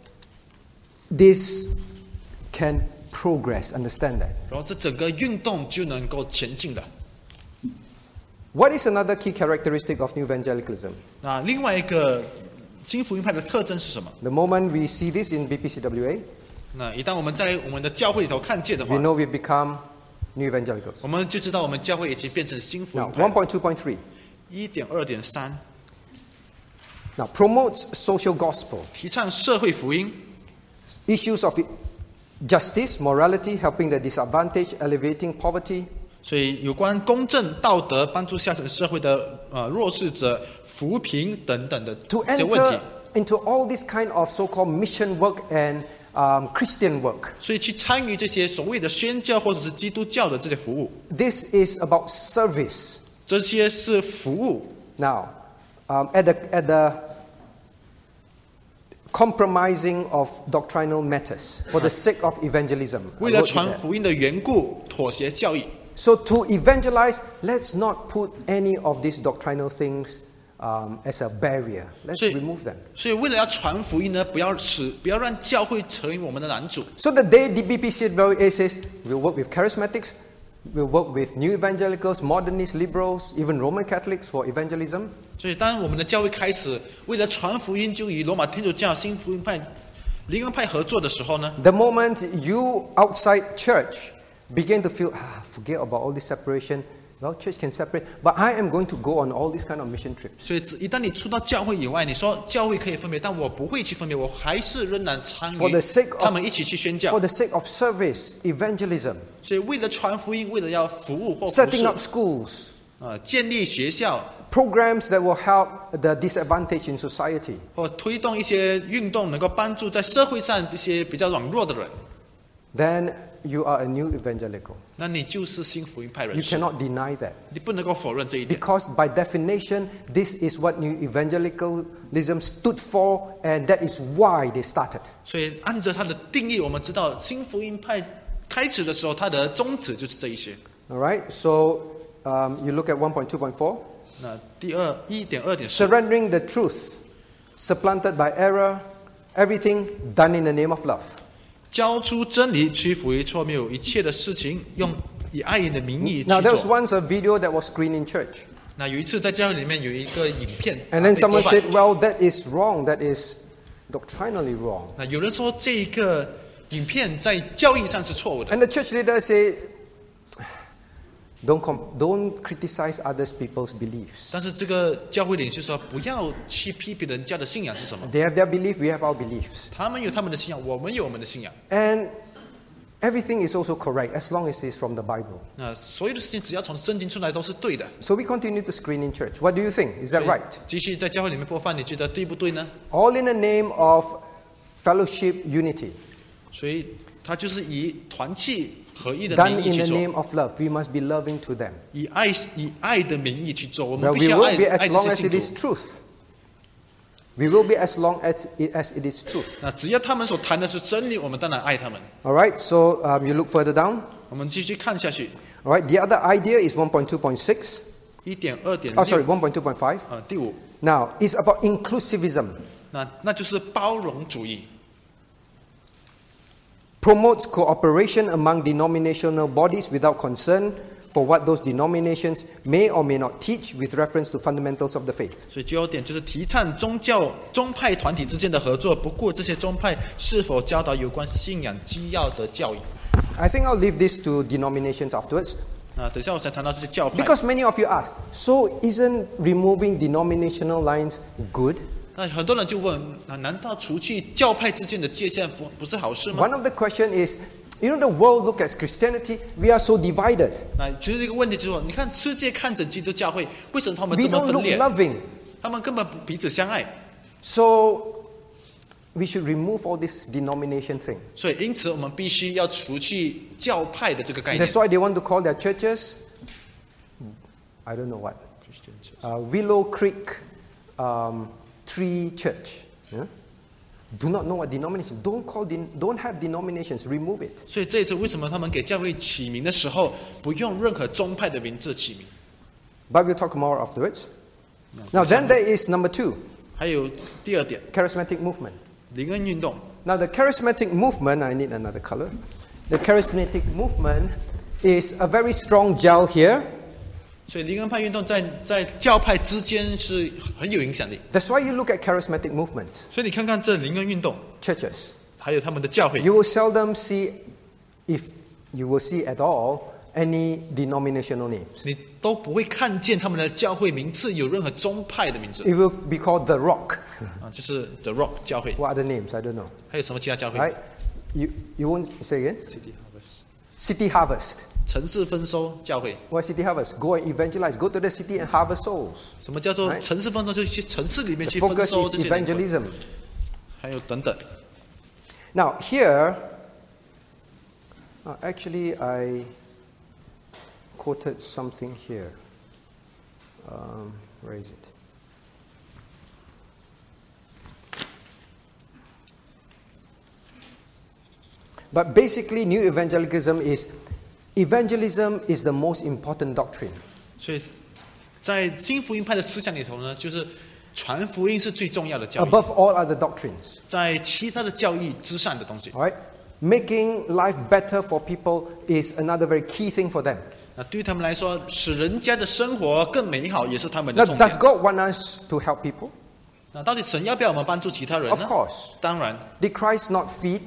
this can progress, understand that. 然后这整个运动就能够前进的。 What is another key characteristic of New Evangelicalism? 那另外一个新福音派的特征是什么？ The moment we see this in BPCWA, 那一旦我们在我们的教会里头看见的 we 话， know we've become New Evangelicals. 我们就知道我们教会已经变成新福 Now, 音派。 1.2.3. 1.2.3 Now, promotes social gospel, 提倡社会福音， issues of justice, morality, helping the disadvantaged, elevating poverty, 所以有关公正、道德、帮助下层社会的弱势者、扶贫等等的 to 这些问题 enter，into all this kind of so-called mission work and Christian work. 所以去参与这些所谓的宣教或者是基督教的这些服务， This is about service. 这些是服务。 Now, at the compromising of doctrinal matters for the sake of evangelism. I 为了 wrote it 传 there. 福音的缘故，妥协教义。 So to evangelize, let's not put any of these doctrinal things as a barrier. Let's 所以 remove them. 所以为了要传福音呢，不要让教会成为我们的拦阻。 So the day BPCWA says we'll work with charismatics, we'll work with new evangelicals, modernists, liberals, even Roman Catholics for evangelism. 所以当我们的教会开始为了传福音，就与罗马天主教新福音派灵恩派合作的时候呢， The moment you outside church begin to feel, forget about all this separation. Well, church can separate, but I am going to go on all these kind of mission trips. 所以一旦你出到教会以外，你说教会可以分别，但我不会去分别，我还是仍然参 For the 与 sake of 他们一起去宣教 For。the sake of service, evangelism, 所以为了传福音，为了要服务或服 setting up 侍， schools, 建立学校 programs that will help the disadvantaged in society. 或推动一些运动，能够帮助在社会上一些比较软弱的人， Then you are a new evangelical. 那你就是新福音派人 You 士， cannot deny that. 你不能够否认这一点。 Because by definition, this is what new evangelicalism stood for, and that is why they started. 所以按照它的定义，我们知道新福音派开始的时候，它的宗旨就是这一些。 All right, so you look at 1.2.4. 那第1.2.4， Surrendering the truth, supplanted by error, everything done in the name of love. 交出真理，屈服于错谬，一切的事情用以爱人的名义去 Now, there was 做。 once a video that was screened in church. 那有一次在教会里面有一个影片， And then 被 someone 播放 said, well, that is wrong. That is doctrinally wrong. 那有人说这一个影片在教义上是错误的， And the church leader said, don't criticize others people's beliefs. 但是这个教会领袖说不要去批评人家的信仰是什么， They have their belief, we have our beliefs. 他们有他们的信仰，我们有我们的信仰。 And everything is also correct as long as it's from the Bible. 那所有的事情只要从圣经出来都是对的。 So we continue to screen in church. What do you think? Is that right? 继续在教会里面播放，你觉得对不对呢？ All in the name of fellowship unity. 所以他就是以团契合一的 Done 名义 in 去 the 做， name of love. We must be loving to them. 以爱的名义去做。我 Well, 们必须 we 要 will 爱 be as 爱这 long 些 as 信 it 徒 is。truth. We will be as long as it is truth. 那只要他们所谈的是真理，我们当然爱他们。 All right, so you look further down. 我们继续看下去， All right, the other idea is 1.2.6. 1.2.6 Oh, sorry, 1.2.5. 第5， Now, it's about inclusivism. 那就是包容主义。 Promotes cooperation among denominational bodies without concern for what those denominations may or may not teach with reference to fundamentals of the faith. 所以9点就是提倡宗派团体之间的合作，不过这些宗派是否教导有关信仰基要的教育。 I think I'll leave this to denominations afterwards. 等一下我才谈到这些教派。 Because many of you ask, so isn't removing denominational lines good? 那很多人就问，难道除去教派之间的界限不是好事吗？ One of the question is, you know, the world look at Christianity, we are so divided. 那其实这个问题就是说，你看世界看着基督教会，为什么他们 We 这么 don't 分 look 裂？ loving. 他们根本不彼此相爱。 So we should remove all this denomination thing. 所以因此我们必须要除去教派的这个概念。 That's why they want to call their churches, I don't know what, Willow Creek Tree Church. Yeah? Do not know what denomination. Don't have denominations. Remove it. 所以这一次为什么他们给教会起名的时候不用任何宗派的名字起名？ But we'll talk more afterwards. Now then there is number 2, 还有第2点， charismatic movement. 灵恩运动。 Now the charismatic movement, I need another color. The charismatic movement is a very strong gel here. 所以灵恩派运动在教派之间是很有影响力。 That's why you look at charismatic movements, 所以你看看这灵恩运动， churches. 还有他们的教会， You will seldom see, if you will see at all, any denominational names. 你都不会看见他们的教会名字有任何宗派的名字 It will be called the Rock. 就是 The Rock 教会， What other names? I don't know. 还有什么其他教会 Right? You won't say again? City Harvest. 城市丰收教会。 What City Harvest? Go and evangelize. Go to the city and harvest souls. 什么叫做 Right. 城市丰收？就是去城市里面 The 去丰 focus 收 is 这些灵魂， evangelism. 还有等等。 Now here, actually I quoted something here. Where is it? But basically, new evangelism is the most important doctrine. 所以在新福音派的思想里头呢，就是传福音是最重要的教义， Above all other doctrines. 在其他的教义之上的东西。 All right? Making life better for people is another very key thing for them. 那对于他们来说，使人家的生活更美好，也是他们的 Now, 重 does 点。 God want us to help people? 那到底神要不要我们帮助其他人呢？ Of course. 当然。 Did Christ not feed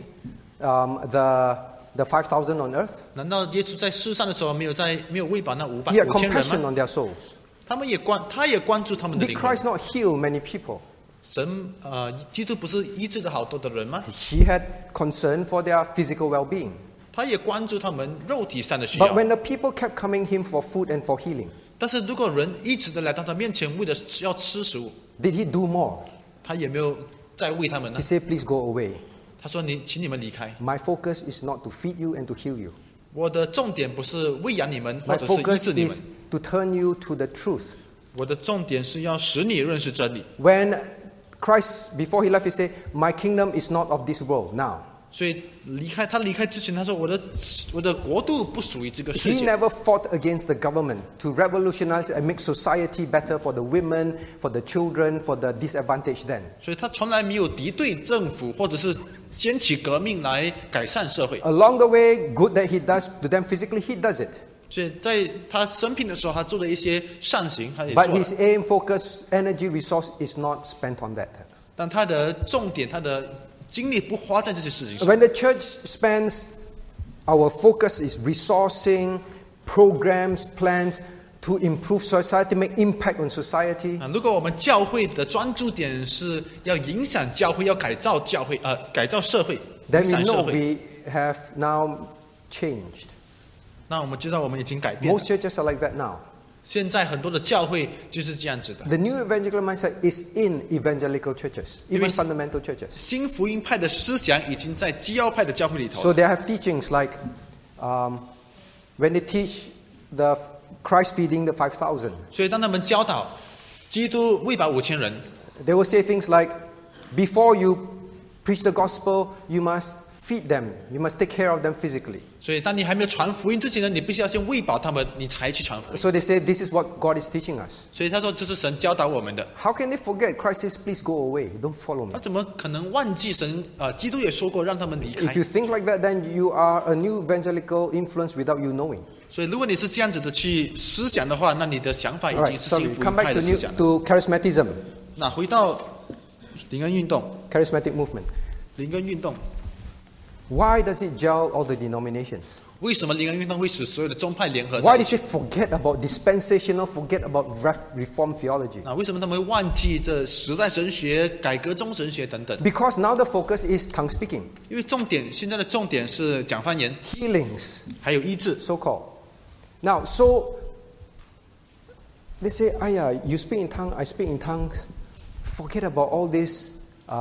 the 5,000 on earth? 难道耶稣在世上的时候没有喂饱那 He had 5000人 compassion 吗？ on their souls. 他也关注他们的 Did 灵魂。 Christ not heal many people? 基督不是医治了好多的人吗？ He had concern for their physical well-being. 他也关注他们肉体上的需 But 要。 when the people kept coming him for food and for healing, 但是如果人一直的来到他面前，为了要吃食物， did he do more? 他也没有再喂他们呢 He？said, please go away. 他说：“请你们离开。 My focus is not to feed you and to heal you. 我的重点不是喂养你们，或 My 者是医 focus 治你们。 is to turn you to the truth. 我的重点是要使你认识真理。 When Christ, before he left, he said, my kingdom is not of this world now. 所以他离开之前，他说：我的国度不属于这个世 He 界。 never fought against the government to revolutionize and make society better for the women, for the children, for the disadvantaged then. 所以他从来没有敌对政府，或者是掀起革命来改善社会。 Along the way, good that he does to them physically, he does it. 所以在他生平的时候，他做了一些善行，他也做 But 了。 his aim, focus, energy, resource is not spent on that. 但他的重点，他的精力不花在这些事情上。 When the church spends, our focus is resourcing, programs, plans to improve society, make impact on society. 如果我们教会的专注点是要影响教会，要改造教会，改造社会， Then 影 we 响社 know 会， we have now changed. 那我们知道我们已经改变了 Most。churches are like that now. 现在很多的教会就是这样子的。 The new evangelical mindset is in evangelical churches, even fundamental churches. 新福音派的思想已经在基要派的教会里头 So 了。 they have teachings like when they teach the Christ feeding the 5,000, 所以当他们教导基督喂饱5000人， they will say things like, before you preach the gospel, you must feed them, you must take care of them physically. 所以当你还没有传福音之前呢，你必须要先喂饱他们，你才去传福音。 So they say this is what God is teaching us. 所以他说这是神教导我们的。 How can they forget? Christ says, please go away, don't follow me. 他怎么可能忘记神？基督也说过让他们离 If 开 you。think like that, then you are a new evangelical influence without you knowing. 所以如果你是这样子的去思想的话，那你的想法已 All 经 right, 是 sorry, 新福音 come 派 back 的 to, 思 new, 想了。 to charismatism, 那回到灵恩运动， charismatic movement. 灵恩运动 Why does it gel all the denominations? 为什么灵恩运动会使所有的宗派联合 Why 在一 does 起？ it forget about dispensational, forget about reform theology? 为什么他们会忘记这时代神学、改革中神学等等？ Because now the focus is tongue speaking, 因为现在的重点是讲方言， healings, 还有医治。 so-called. Now, so they say, "Aya, you speak in tongue, I speak in tongues." Forget about all these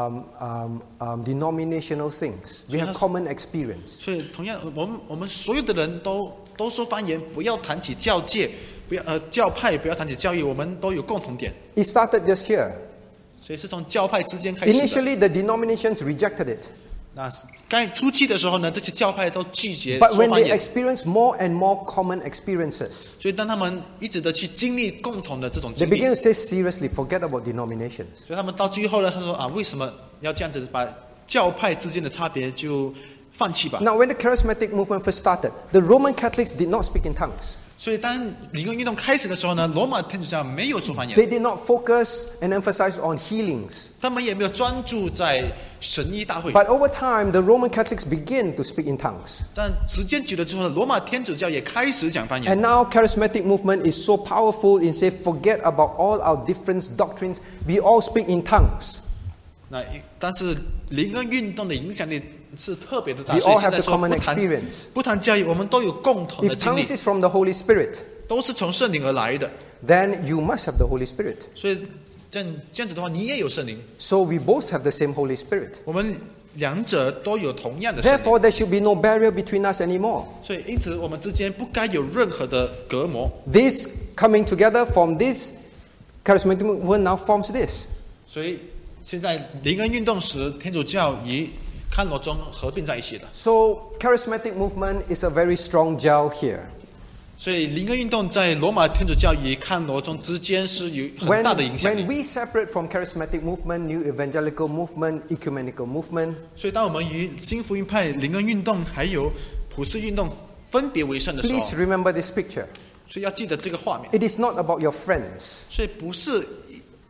denominational things. We have common experience. 所以同样，我们所有的人都说方言，不要谈起教界，不要教派，不要谈起教义，我们都有共同点。 It started just here. 所以是从教派之间开始的。 Initially, the denominations rejected it. 那刚初期的时候呢，这些教派都拒绝 But 说 when 方 they 言。 experience more and more common experiences, 所以当他们一直的去经历共同的这种 they 经历， begin to say seriously, forget about denominations. 所以他们到最后呢，他说为什么要这样子把教派之间的差别就放弃吧？ Now, when the charismatic movement first started, the Roman Catholics did not speak in tongues. 所以当灵恩运动开始的时候呢，罗马天主教没有说方言， They did not focus and emphasize on healings. 他们也没有专注在神医大会。 But over time, the Roman Catholics begin to speak in tongues. 但时间久了之后，罗马天主教也开始讲方 And 言。 now charismatic movement is so powerful in saying, forget about all our different doctrines. We all speak in tongues. 但是灵恩运动的影响力是特别的大， We 所以 all 现 have 在 the 说 common 不谈 experience. 不谈教义，我们都有共同的 If 经历 tongues，is from the Holy Spirit, 都是从圣灵而来的。 then you must have the Holy Spirit. 所以这样子的话，你也有圣灵， So we both have the same Holy Spirit. 我们两者都有同样的圣灵。 Therefore, there should be no barrier between us anymore. 所以因此我们之间不该有任何的隔膜。 This coming together from this charismatic movement now forms this. 所以现在灵恩运动时，天主教与康罗宗合并在一起的。 So charismatic movement is a very strong gel here. 所以灵恩运动在罗马天主教与康罗宗之间是有很 When, 大的影响力 when。we separate from charismatic movement, new evangelical movement, ecumenical movement, 所以当我们与新福音派、灵恩运动还有普世运动分别为圣的时 please 候， remember this picture. 所以要记得这个画面。 It is not about your friends. 所以不是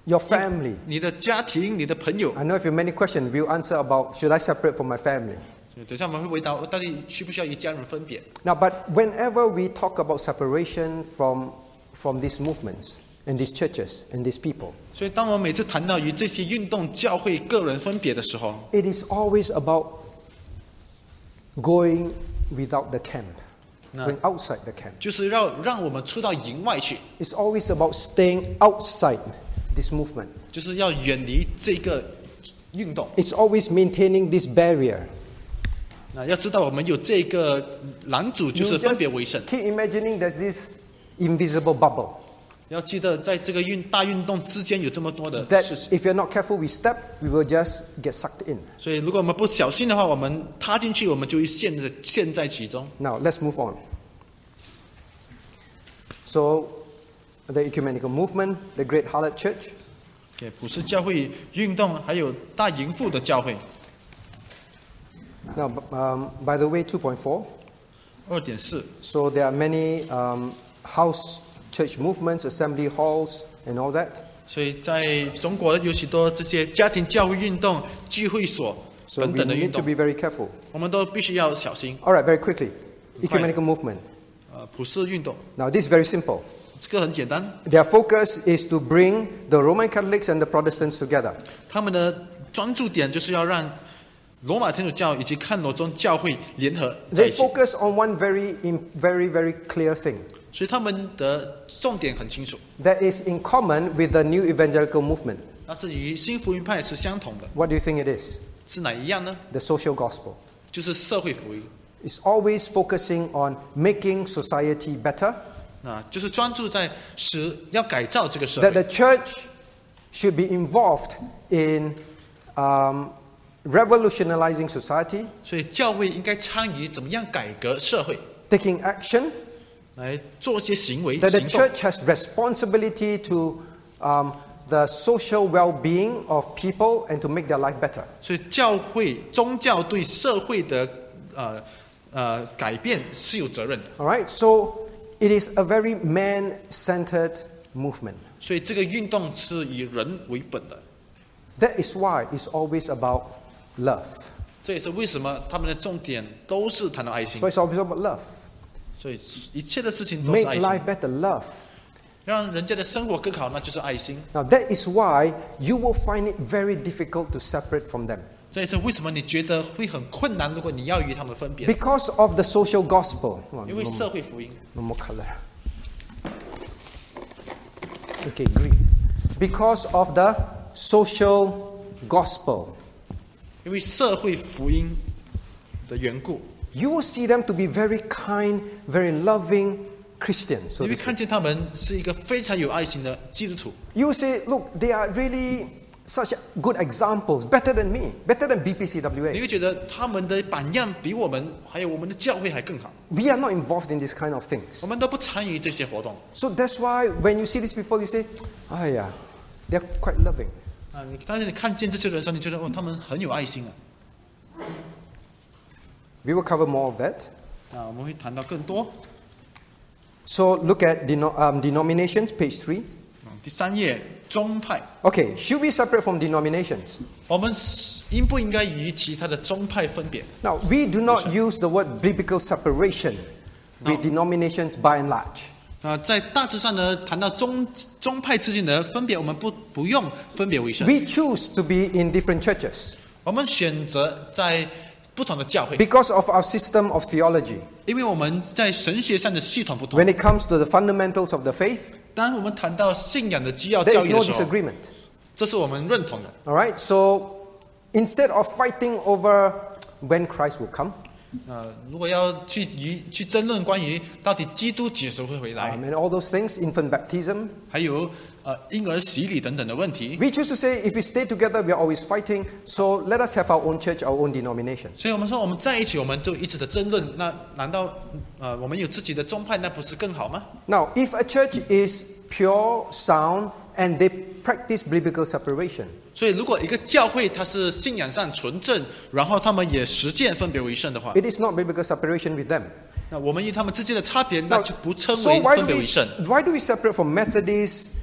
your family. 你的家庭、你的朋友。 I know if you have many questions, we'll answer about should I separate from my family. 等一下我们会回答到底需不需要与家人分别。 Now, but whenever we talk about separation from these movements and these churches and these people, 所以当我们每次谈到与这些运动、教会、个人分别的时候， it is always about going without the camp, going outside the camp. 就是让我们出到营外去， It's always about staying outside this movement. 就是要远离这个运动。 It's always maintaining this barrier. 那要知道，我们有这个拦阻，就 You 是分 just 别为圣。 keep imagining there's this invisible bubble 要记得，在这个大运动之间有这么多的 that 事情， if you're not careful, we step, we will just get sucked in. 所以如果我们不小心的话，我们踏进去，我们就会陷在其中。 Now, let's move on. So, the ecumenical movement, the Great Harlot Church, 对，普世教会运动，还有大淫妇的教会。 Now, by the way, 2.4. 2.4， So there are many house church movements, assembly halls, and all that. 所以在中国有许多这些家庭教会运动、聚会所 So 等 we 等的运 need to 动， be very careful. 我们都必须要小心。 All right, very quickly. Ecumenical movement. 普世运动 Now, this is very simple. 这个很简单， Their focus is to bring the Roman Catholics and the Protestants together. 他们的专注点就是要让罗马天主教以及看罗宗教会联合在 They 一起， focus on one very clear thing 所以他们的重点很清楚， that is in common with the new evangelical movement. 那是与新福音派是相同的， What do you think it is? 是哪一样呢？ The social gospel. 就是社会福音， It's always focusing on making society better, 就是专注在要改造这个社 that 会， the church should be involved in revolutionizing society, 所以教会应该参与怎么样改革社会， taking action, 来做些行为 that the 行动。 church has responsibility to the social well-being of people and to make their life better. 所以教会宗教对社会的改变是有责任的， All right, so it is a very man-centered movement. 所以这个运动是以人为本的。 That is why it's always about love. 这也是为什么他们的重点都是谈到爱心 So，it's always about love. 所以一切的事情都是 Make 爱心， life better, love. 让人家的生活更好，那就是爱心。 Now that is why you will find it very difficult to separate from them. 这也是为什么你觉得会很困难，如果你要与他们分别， Because of the social gospel. Oh, 因为社会福音。 no more color. Okay, green. Because of the social gospel. 因为社会福音的缘故， You will see them to be very kind, very loving Christians. So 你 to 会 speak. 看见他们是一个非常有爱心的基督徒。 You will say, look, they are really such good examples, better than me, better than 你 BPCWA. 会觉得他们的榜样比我们还有我们的教会还更好。 We are not involved in this kind of things. 我们都不参与这些活动 So that's why when you see these people, you say, ah, yeah, they're quite loving. 但是你看见这些人的时候，你觉得他们很有爱心啊。 We will cover more of that. 我们会谈到更多。 So look at denominations, page 3. 第3页，宗派， Okay, should we separate from denominations? 我们应不应该与其他的宗派分别？ Now, we do not use the word biblical separation with denominations by and large. 在大致上呢，谈到宗派之间的分别，我们不用分别为圣， We choose to be in different churches 我们选择在不同的教会， because of our system of theology. 因为我们在神学上的系统不同。 When it comes to the fundamentals of the faith, 当我们谈到信仰的基要 there 教 is 义 no 的时候， disagreement. 这是我们认同的。 All right, so instead of fighting over when Christ will come, 如果要去争论关于到底基督几时会回来， and all those things, infant baptism, 还有婴儿洗礼等等的问题， we choose to say if we stay together, we are always fighting. So let us have our own church, our own denomination. 所以我们说我们在一起，我们就一直的争论。那难道我们有自己的宗派，那不是更好吗？ Now, if a church is pure, sound, and they practice biblical separation, 所以如果一个教会它是信仰上纯正，然后他们也实践分别为圣的话， it is not biblical separation with them. 那我们与他们之间的差别，那 Now, 就不称 so 为 why 分 do 别 we 为圣。 why do we separate from Methodists,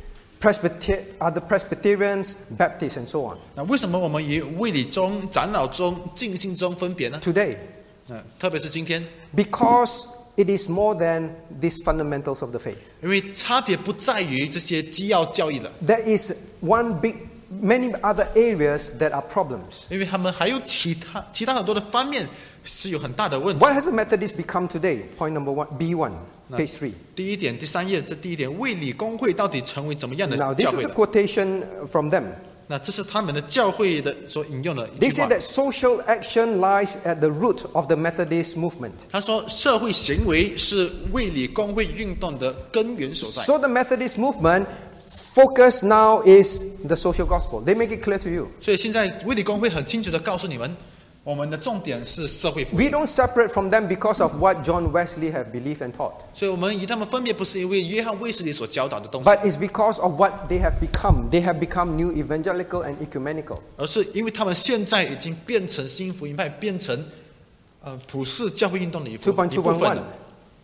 other Presbyterians, Baptists, and so on. 那为什么我们以卫理中、长老中、浸信中分别呢？ Today, 特别是今天， because it is more than these fundamentals of the faith. 因为差别不在于这些基要教义了， There is many other areas that are problems. 因为他们还有其他很多的方面是有很大的问题。 What has the Methodist become today? Point number 1, B1, page 3. 第一点，第3页这第一点，卫理公会到底成为怎么样的 Now, this 教 is 会 a 的？ quotation from them. 那这是他们的教会的所引用的一 They 句 say 话。 that social action lies at the root of the Methodist movement. 他说，社会行为是卫理公会运动的根源所在。 So the Methodist movement focus now is the social gospel. They make it clear to you. 所以现在卫理公会很清楚的告诉你们，我们的重点是社会福音。 We don't separate from them because of what John Wesley have believed and taught. 所以我们与他们分别不是因为约翰卫斯理所教导的东西， But it's because of what they have become. They have become new evangelical and ecumenical. 而是因为他们现在已经变成新福音派，变成普世教会运动的一部分 2.2.1. 了。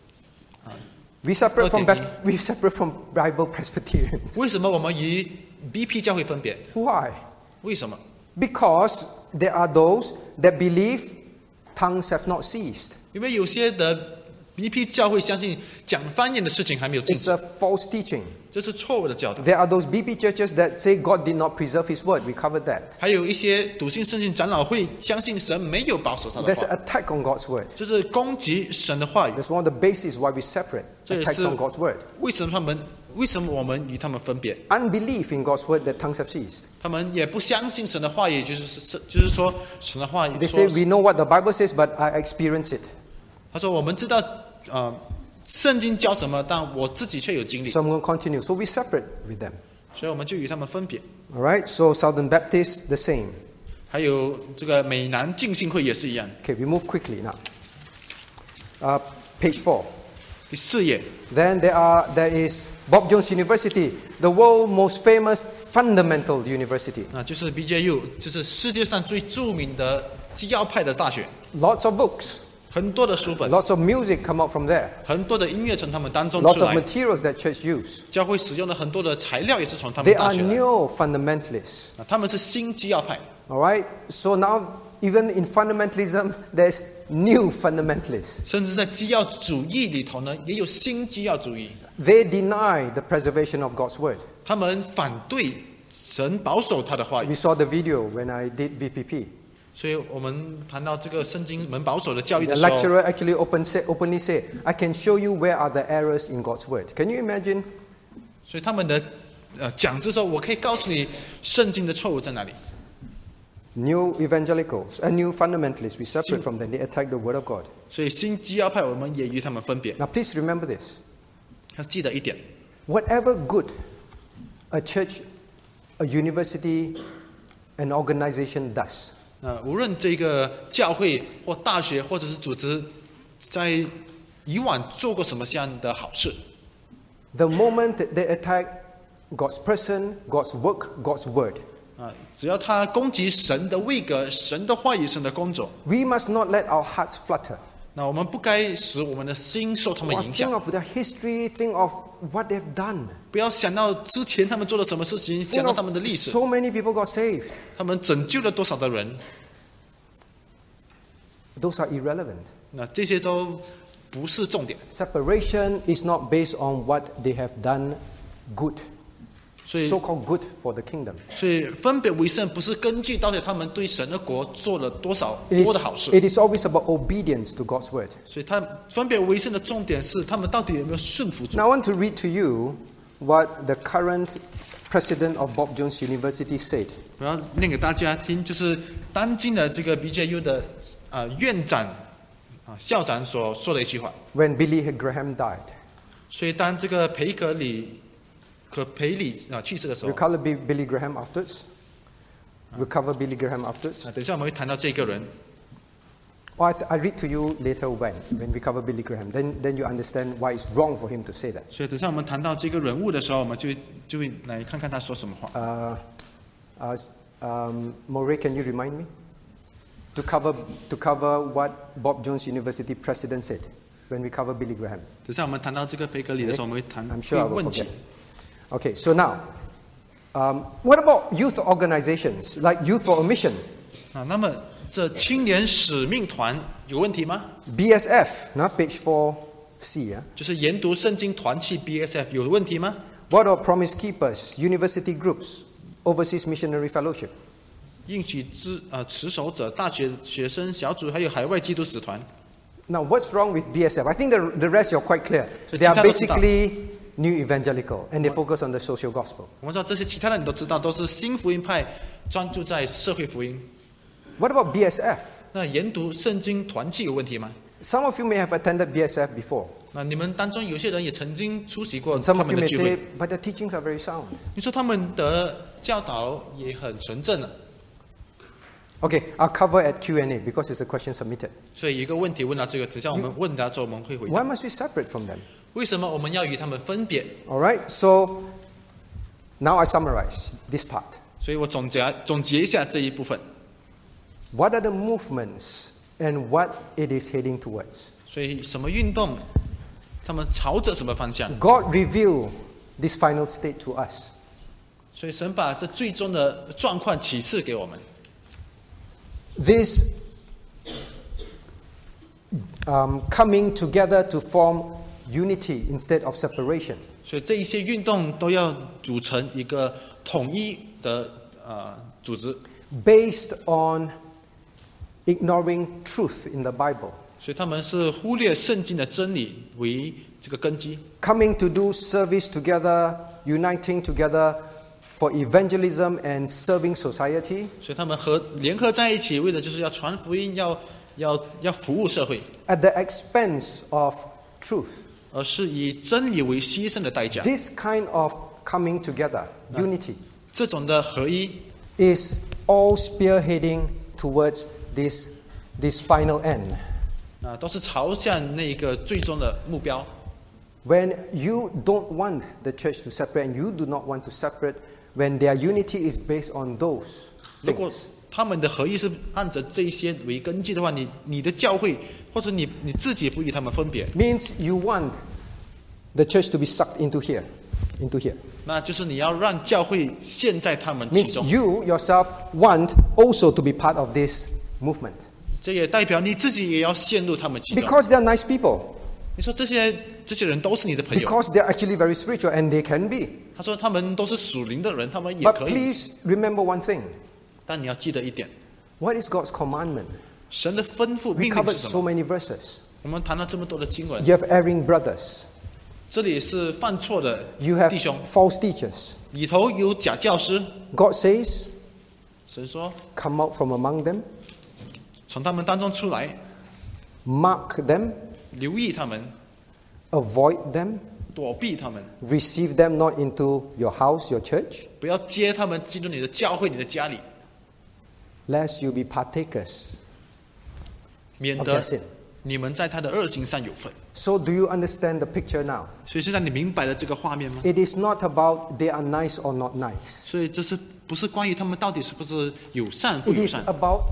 We separate from 2.1. we separate from Bible-Presbyterian. 为什么我们与 BP 教会分别？ Why? 为什么？ Because there are those that believe tongues have not ceased. 因为有些的 BP 教会相信讲方言的事情还没有禁 It's 止， a false teaching. 这是错误的教导。 There are those BP churches that say God did not preserve His word. We covered that. 还有一些笃信圣经长老会相信神没有保守他的 There's 话， an attack on God's word. 这是攻击神的话语。 That's one of the bases why we separate. 这也 Attacks 是 on God's word. 为什么我们与他们分别？ Unbelief in God's word that tongues have ceased. 他们也不相信神的话语，就是说神的话语 They say 说 we know what the Bible says, but I experience it. 他说我们知道圣经教什么，但我自己却有经历， So I'm going to continue. So we separate with them. 所以我们就与他们分别。 All right. So Southern Baptists the same. 还有这个美南浸信会也是一样。 Okay, we move quickly now. Page 4. 第4页， Then there is Bob Jones University, the world's most famous fundamental university. 就是 BJU， 就是世界上最著名的基要派的大学， Lots of books, 很多的书本， lots of music come out from there. 很多的音乐从他们当中 Lots 出 of 来， materials that church use. 教会使用的很多的材料也是从他们 They 大 are 学来。 new fundamentalists. 他们是新基要派， All right. So now, even in fundamentalism, there's new fundamentalists. 甚至在基要主义里头呢，也有新基要主义。 They deny the preservation of God's word. 他们反对神保守他的话语， We saw the video when I did VPP. 所以我们谈到这个圣经门保守的教义 The 的时候， lecturer actually openly said, I can show you where are the errors in God's word. Can you imagine? 所以他们的讲师说，我可以告诉你圣经的错误在哪里。 New evangelicals and new fundamentalists, we separate from them. They attack the word of God. 所以新基要派我们也与他们分别。 Now please remember this. 要记得一点， Whatever good a church, a university, an organization does, 无论这个教会或大学或者是组织，在以往做过什么样的好事， the moment that they attack God's person, God's work, God's word, 只要他攻击神的位格、神的话语、神的工作， we must not let our hearts flutter. 那我们不该使我们的心受他们 Or 影 think 响， of their history, think of what they've done. 不要想到之前他们做了什么事情， Think 想到他们的 of 历史， so many people got saved. 他们拯救了多少的人， Those are irrelevant. 那这些都不是重点。 Separation is not based on what they have done good, 所以 so-called good for the kingdom. 所以分别为圣不是根据到底他们对神的国做了多少 It 多的好事， is always about obedience to God's word. 所以他分别为圣的重点是他们到底有没有顺服主。 Now I want to read to you what the current president of Bob Jones University said. 我要念给大家听，就是当今的这个 BJU 的院长校长所说的一句话。 When Billy Graham died. 所以当这个培里去世的时候 We'll，cover Billy Graham afterwards. We'll cover Billy Graham afterwards. 等一下我们会谈到这个人。 Or I read to you later when we cover Billy Graham. Then you understand why it's wrong for him to say that. 所以等一下我们谈到这个人物的时候，我们就会来看看他说什么话。 Moray, can you remind me? To cover what Bob Jones University president said when we cover Billy Graham. 等一下我们谈到这个培格里的时候，我们会谈 I'm sure I 会 will 问起 forget.。Okay, so now, What about youth organizations like Youth for a Mission? 那么这青年使命团有问题吗？ BSF, page 4C. 就是研读圣经团契 BSF 有问题吗？ What about Promise Keepers, University Groups, Overseas Missionary Fellowship? 应许持守者、大学生小组，还有海外基督使团。 Now, what's wrong with BSF? I think the rest you're quite clear. So They are 其他都知道。 basically new evangelical, and they focus on the social gospel. 我们知道这些其他的你都知道，都是新福音派，专注在社会福音。 What about BSF? 那研读圣经团契有问题吗？ Some of you may have attended BSF before. 那你们当中有些人也曾经出席过 And 他 some of 们 you 的 may 聚 say, 会。 but the teachings are very sound. 你说他们的教导也很纯正了。 Okay, I'll cover at Q&A because it's a question submitted. 所以有一个问题问到这个，等下我们问答之后我们会回答。 Why must we separate from them? 为什么我们要与他们分别？ All right, so now I summarize this part. 所以我总结一下这一部分。 What are the movements and what it is heading towards? 所以什么运动，他们朝着什么方向？ God revealed this final state to us. 所以神把这最终的状况启示给我们。 This coming together to form unity instead of separation. 所以这一些运动都要组成一个统一的组织。 Based on ignoring truth in the Bible. 所以他们是忽略圣经的真理为这个根基。 Coming to do service together, uniting together for evangelism and serving society. 所以他们联合在一起，为的就是要传福音，要服务社会， At the expense of truth. 而是以真理为牺牲的代价。 This kind of coming together, unity, 这种的合一， is all spearheading towards this final end. 都是朝向那个最终的目标。 When you don't want the church to separate and you do not want to separate, when their unity is based on those 如果 things, 他们的合一是按着这一些为根基的话，你的教会或者你自己不与他们分别， means you want the church to be sucked into here. 那就是你要让教会陷在他们其 Means 中。 you yourself want also to be part of this movement. 这也代表你自己也要陷入他们其中。 Because they are nice people. 你说这些人都是你的朋友， Because they are actually very spiritual and they can be. 他说他们都是属灵的人，他们也 But 可以。 please remember one thing. 但你要记得一点， What is God's commandment? 神的吩咐 We 命令 covered 是什 so 么？ many verses. 我们谈了这么多的经文， You have erring brothers. 这里是犯错的 You have 弟兄， false teachers. 里头有假教师。 God says, 神说， come out from among them, 从他们当中出来， mark them, 留意他们， avoid them, 躲避他们， receive them not into your house, your church, 不要接他们进入你的教会、你的家里， lest you be partakers 免 of 得 their sin. 你们在他的恶行上有份。 So do you understand the picture now? 所以现在你明白了这个画面吗？ It is not about they are nice or not nice. 所以这是不是关于他们到底是不是友善不 It 友 is 善？ about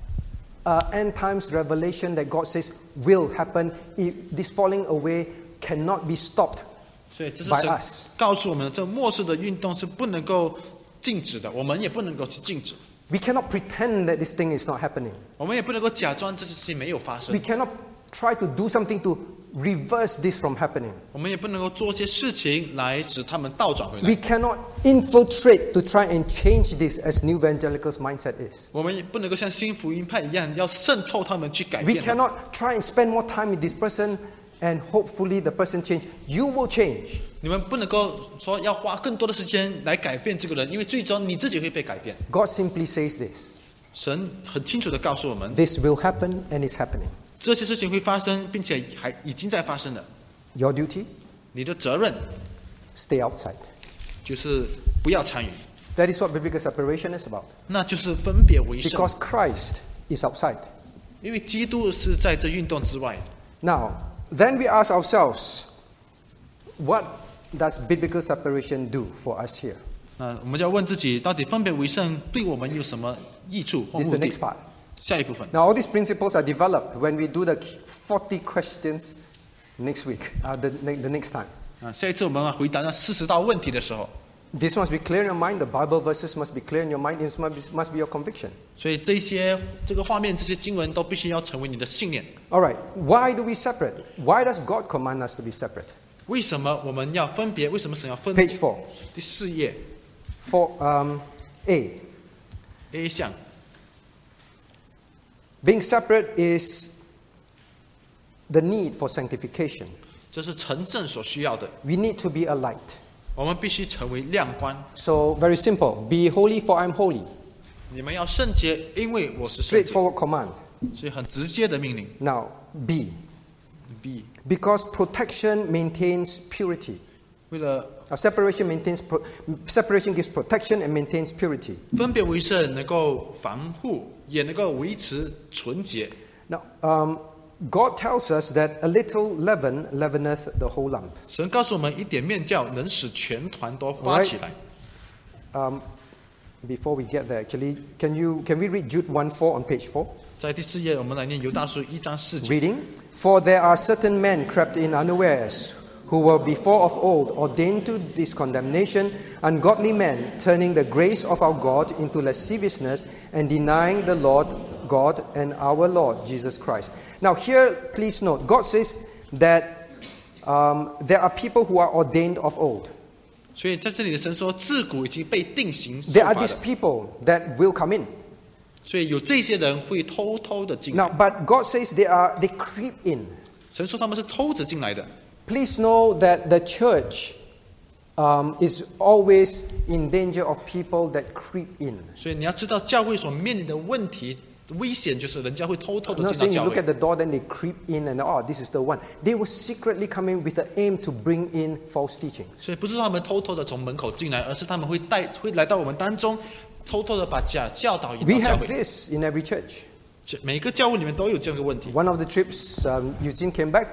end times revelation that God says will happen. If this falling away cannot be stopped 所以这是 by 神 us. 告诉我们的，这末世的运动是不能够禁止的，我们也不能够去禁止， We cannot pretend that this thing is not happening. 我们也不能够假装这些事情没有发 We 生， cannot try to do something to reverse this from happening. 我们也不能够做些事情来使他们倒转回 We 来， cannot infiltrate to try and change this as New Evangelicals' mindset is. 我们也不能够像新福音派一样要渗透他们去改 We 变他们。 cannot try and spend more time with this person and hopefully the person change. You will change. 你们不能够说要花更多的时间来改变这个人，因为最终你自己会被改变。 God simply says this. 神很清楚地告诉我们， This will happen and is happening. 这些事情会发生，并且已经在发生了。 Your duty, 你的责任 stay outside. 就是不要参与， That is what biblical separation is about. 那就是分别为圣。 Because Christ is outside. 因为基督是在这运动之外。 Now, then we ask ourselves, what does biblical separation do for us here? 我们就要问自己，到底分别为圣对我们有什么益处或 This is 目 the 的 next？part. 下一部分， Now, all these principles are developed when we do the 40 questions next week, the next time. 下一次我们要回答那40道问题的时候， This must be clear in your mind. The Bible verses must be clear in your mind. It must be your conviction. 所以这个画面，这些经文都必须要成为你的信念。 All right. Why do we separate? Why does God command us to be separate? 为什么我们要分别？为什么神要分？ Page 4. 第4页 For A. A 项。 Being separate is the need for sanctification. 这是成圣所需要的。 We need to be a light. 我们必须成为亮光。 So very simple. Be holy, for I'm holy. 你们要圣洁，因为我是圣洁。 Straightforward command. 所以很直接的命令。 Now B. B Because protection maintains purity. 为了 Separation gives protection and maintains purity. 分别为圣，能够防护，也能够维持纯洁。 Now, God tells us that a little leaven leaveneth the whole lump. 神告诉我们，一点面酵能使全团都发起来。 Before we get there, actually, can we read Jude 1:4 on page 4? 在第4页，我们来念犹大书1章4节。 Reading, For there are certain men crept in unawares, who were before of old ordained to this condemnation, ungodly men, turning the grace of our God into lasciviousness and denying the Lord God and our Lord Jesus Christ. Now here, please note, God says that there are people who are ordained of old. 所以在这里的神说，自古已经被定型受 There are 罚 these 的。 people that will come in. 所以有这些人会偷偷的进来。 Now, but God says they creep in. 神说他们是偷着进来的。 Please know that the church is always in danger of people that creep in. 所以你要知道，教会所面临的问题、危险就是人家会偷偷 I'm 的 not 进到 saying you 教 look 会 at。the door, then they creep in and, oh, this is the one. They will secretly come in with the aim to bring in false teaching. 所以不是说他们偷偷的从门口进来，而是他们会来到我们当中，偷偷的把假教导引 We 到教 have 会。 this in every church. 每个教会里面都有这样的问题。 One of the trips, Eugene came back.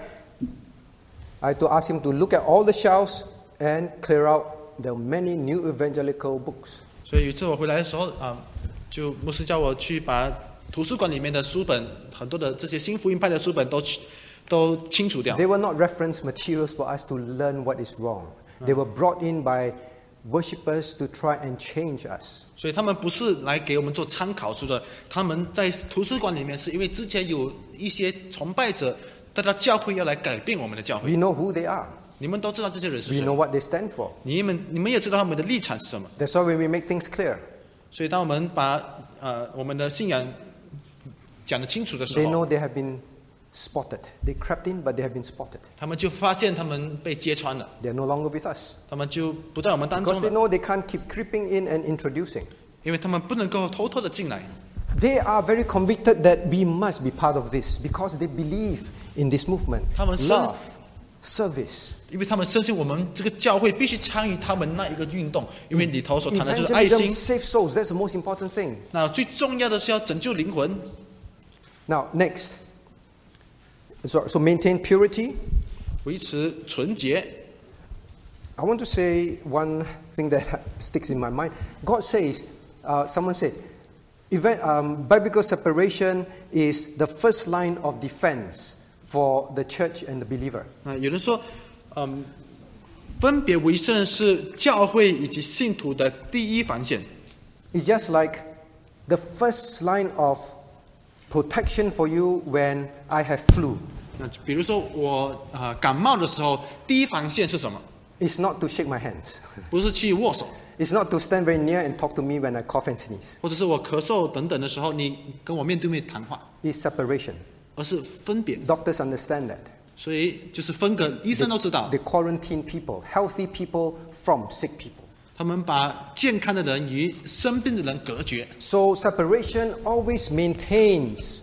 I had to ask him to look at all the shelves and clear out the many new evangelical books. 所以有一次我回来的时候，就牧师叫我去把图书馆里面的书本，很多的这些新福音派的书本都清除掉。 They were not reference materials for us to learn what is wrong. They were brought in by worshippers to try and change us. 所以他们不是来给我们做参考书的，他们在图书馆里面是因为之前有一些崇拜者带到教会要来改变我们的教会。 We know who they are. 你们都知道这些人是 We 谁， know what they stand for. 你们也知道他们的立场是什么。 That's why when we make things clear, 所以当我们把我们的信仰讲得清楚的时 they 候， know they have been spotted. They crept in, but they have been spotted. 他们就发现他们被揭穿了， They are no longer with us. 他们就不在我们当 Because 中 they 了， know they can't keep creeping in and introducing. 因为他们不能够偷偷的进来。 They are very convicted that we must be part of this because they believe in this movement. 他们深 Love, service, 因为他们深信我们这个教会必须参与他们那一个运动，因为里头所谈的就是爱 evangelism, 心。 save souls. That's the most important thing. 那最重要的是要拯救灵魂。 Now, next. So maintain purity. 维持纯洁。 I want to say one thing that sticks in my mind. God says, someone said, biblical separation is the first line of defense for the church and the believer. 有人说，分别为圣是教会以及信徒的第一防线。 It's just like the first line of protection for you when I have flu. 那比如说我感冒的时候，第一防线是什么？ It's not to shake my hands. 不是去握手， It's not to stand very near and talk to me when I cough and sneeze. 或者是我咳嗽等等的时候，你跟我面对面谈话， It's separation. 而是分别。 Doctors understand that. 所以就是分隔，医生都知道， They quarantine people, healthy people from sick people. 他们把健康的人与生病的人隔绝。 So separation always maintains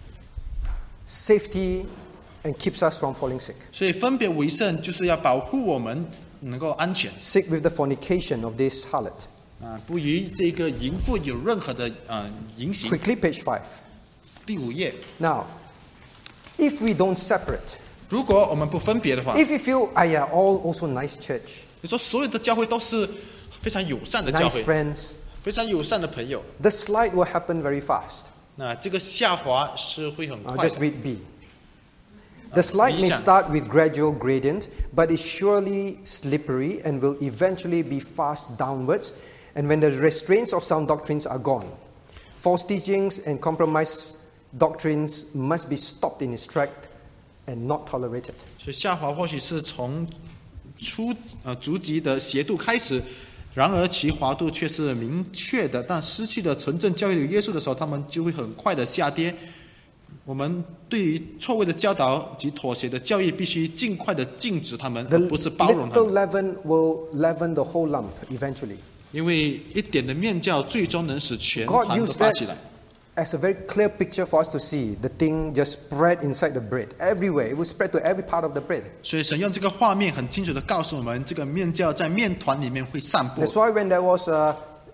safety and keeps us from falling sick. 所以分别为圣就是要保护我们能够安全 Sick with the fornication of this harlot. 不与这个淫妇有任何的淫行。 Quickly, page 5. 第5页， Now, if we don't separate, 如果我们不分别的话， if you feel, all also nice church, 你说所有的教会都是非常友善的教 nice 会， friends, 非常友善的朋友， the slide will happen very fast. 那这个下滑是会很快 Just 的。 read B. The slide may 理想。 start with gradual gradient, but is surely slippery and will eventually be fast downwards. And when the restraints of sound doctrines are gone, false teachings and compromised doctrines must be stopped in its track and not tolerated. 所以下滑或许是从逐级的斜度开始，然而其滑度却是明确的。但失去了纯正教育的约束的时候，他们就会很快的下跌。我们对于错误的教导及妥协的教育，必须尽快的禁止他们， The 而不是包容他 little 们。 leaven will leaven the whole lump eventually. 因为一点的面教，最终能使全 God 盘都 used 发 that 起来。 as a very clear picture for us to see. The thing just spread inside the bread everywhere. It will spread to every part of the bread. 所以神用这个画面很清楚的告诉我们，这个面教在面团里面会散播。 That's why when there was a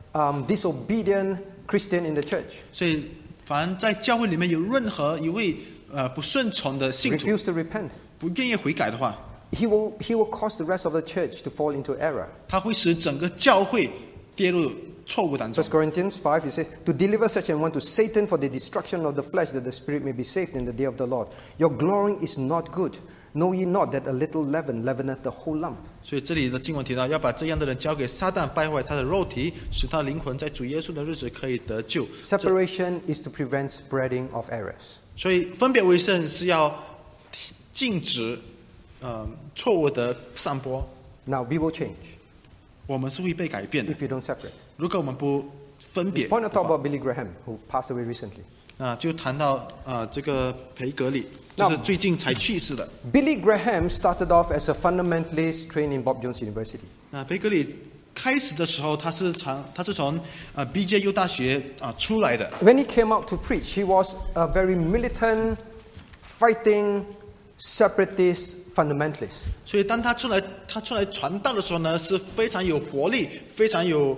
disobedient Christian in the church, 所以凡在教会里面有任何一位不顺从的信徒， refused to repent, 不愿意悔改的话， he will cause the rest of the church to fall into error. 他会使整个教会跌入错误当中 1 Corinthians 5, it says, to deliver such an one to Satan for the destruction of the flesh, that the spirit may be saved in the day of the Lord. Your glorying is not good. Know ye not that a little leaven leaveneth the whole lump? 所以这里的经文提到，要把这样的人交给撒旦，败坏他的肉体，使他灵魂在主耶稣的日子可以得救。 Separation is to prevent spreading of errors. 所以分别为圣是要禁止错误的散播。 Now, we will change 我们是会被改变的， if you don't separate. 如果我们不分 This 别 point I 的 talk 话 about Billy Graham, who passed away recently. 就谈到这个培格里，就是最近才去世的。 Billy Graham started off as a fundamentalist trained in Bob Jones University. 培格里开始的时候，他是从BPCWA 大学出来的。 When he came out to preach, he was a very militant, fighting, separatist fundamentalist. 所以当他出来传道的时候呢，是非常有活力，非常有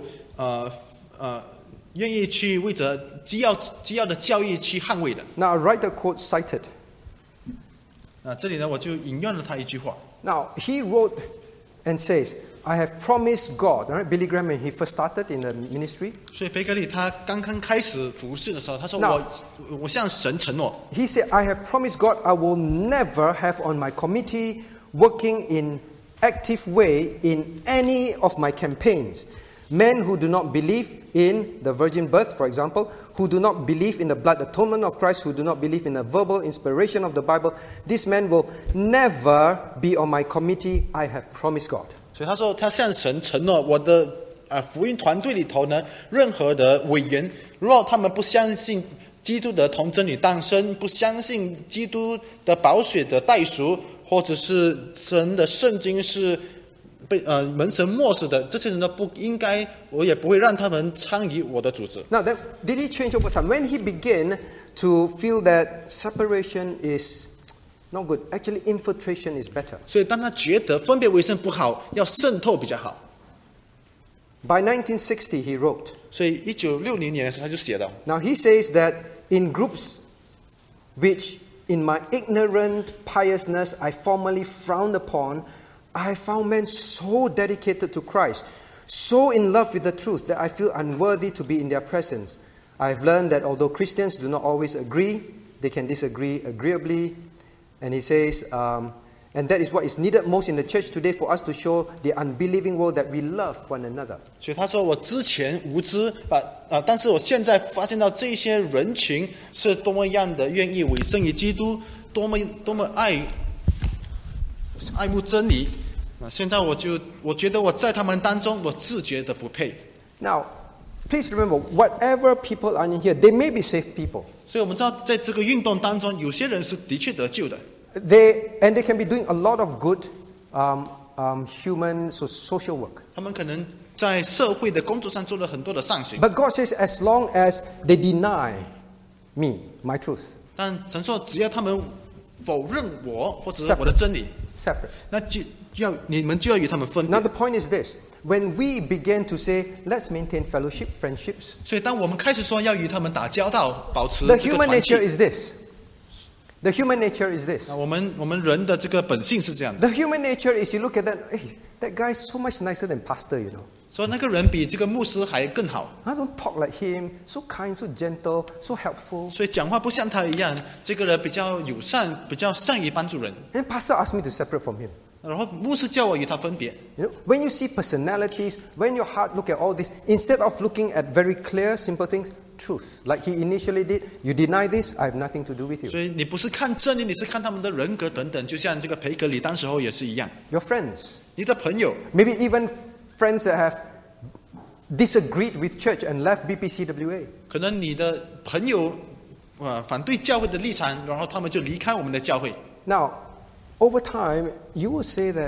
愿意去为着基要的教义去捍卫的。 Now, I write the quote cited. 这里呢，我就引用了他一句话。 Now, he wrote and says, I have promised God. All right, Billy Graham, when he first started in the ministry, 所以培格里他刚刚开始服侍的时候，他说 Now- 我向神承诺， he said, I have promised God I will never have on my committee working in active way in any of my campaigns. Men who do not believe in the virgin birth, for example, who do not believe in the blood atonement of Christ, who do not believe in the verbal inspiration of the Bible, these men will never be on my committee. I have promised God. 所以他说他向神承诺，我的福音团队里头呢，任何的委员，如果他们不相信基督的童真女诞生，不相信基督的宝血的代赎，或者是神的圣经是被门神漠视的，这些人都不应该，我也不会让他们参与我的组织。 Now, did he change over time? When he began to feel that separation is not good, actually infiltration is better. 所以当他觉得分别为圣不好，要渗透比较好。 By 1960, he wrote. 所以1960年的时候他就写了， Now, he says that in groups which, in my ignorant piousness, I formerly frowned upon, I found men so dedicated to Christ, so in love with the truth, that I feel unworthy to be in their presence. I have learned that although Christians do not always agree, they can disagree agreeably. And he says, and that is what is needed most in the church today for us to show the unbelieving world that we love one another. 所以他说我之前无知但是我现在发现到这些人群是多么样的愿意委身于基督，多么爱慕真理。现在我觉得我在他们当中，我自觉的不配。 Now, please remember, whatever people are in here, they may be saved people. 所以我们知道，在这个运动当中，有些人是的确得救的， They can be doing a lot of good human social work. 他们可能在社会的工作上做了很多的善行。 But God says, as long as they deny me, my truth, 但神说，只要他们否认我或者是我的真理， separate. 那你们就要与他们分别 Now, the point is this. When we begin to say, let's maintain fellowship, friendships, 所以当我们开始说要与他们打交道，保持 the 这个 human 团契 nature is this. The human nature is this. 我们人的这个本性是这样的。 The human nature is you look at that, hey, that guy is so much nicer than pastor, you know. 所以那个人比这个牧师还更好， I don't talk like him, so kind, so gentle, so helpful. 所以讲话不像他一样，这个人比较友善，比较善于帮助人。 And pastor asked me to separate from him. 然后牧师叫我与他分别。 You know, when you see personalities, when your heart look at all this, instead of looking at very clear, simple things, truth, like he initially did, you deny this, I have nothing to do with 所 you. 以你不是看真理，你是看他们的人格等等，就像这个培格里当时候也是一样。 Your friends, 你的朋友， maybe even friends that have disagreed with church and left BPCWA. 可能你的朋友反对教会的立场，然后他们就离开我们的教会。 Now, over time, you will say that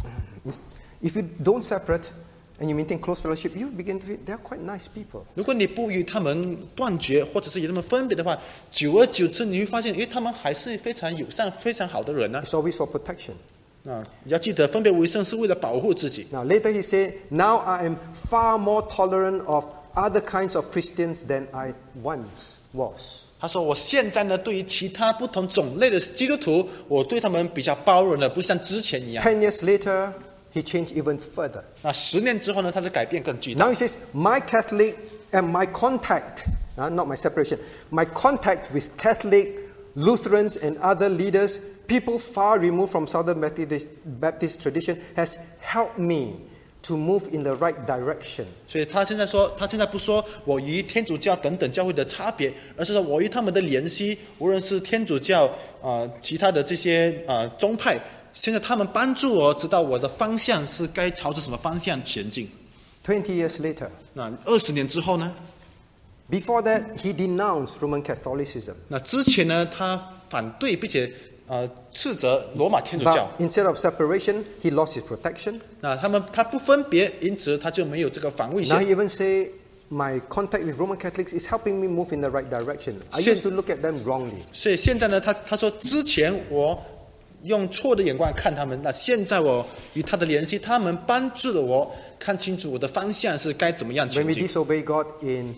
if you don't separate and you maintain close fellowship, you begin to feel they are quite nice people. 如果你不与他们断绝，或者是与他们分别的话，久而久之，你会发现，他们还是非常友善、非常好的人呢。 It's always for protection. 要记得，分别为圣是为了保护自己。 Now, later he said, now I am far more tolerant of other kinds of Christians than I once was. 他说：“我现在呢，对于其他不同种类的基督徒，我对他们比较包容了，不像之前一样。 10 years later, he changed even further. 那10年之后呢，他的改变更巨大。 Now he says, my Catholic and my contact, not my separation, my contact with Catholic, Lutherans and other leaders, people far removed from Southern Baptist tradition, has helped me to move in the right direction. 所以他现在不说我与天主教等等教会的差别，而是说我与他们的联系，无论是天主教其他的这些宗派，现在他们帮助我知道我的方向是该朝着什么方向前进。 20 years later, 那20年之后呢？ before that, he denounced Roman Catholicism. 那之前呢，他反对并且斥责罗马天主教。 But instead of separation, he lost his protection. 那他不分别，因此他就没有这个防卫 Now 线。 he even say, my contact with Roman Catholics is helping me move in the right direction. I used to look at them wrongly. 所以现在呢，他说之前我用错的眼光看他们，那现在我与他的联系，他们帮助了我看清楚我的方向是该怎么样 When 前 we 进。 disobey God in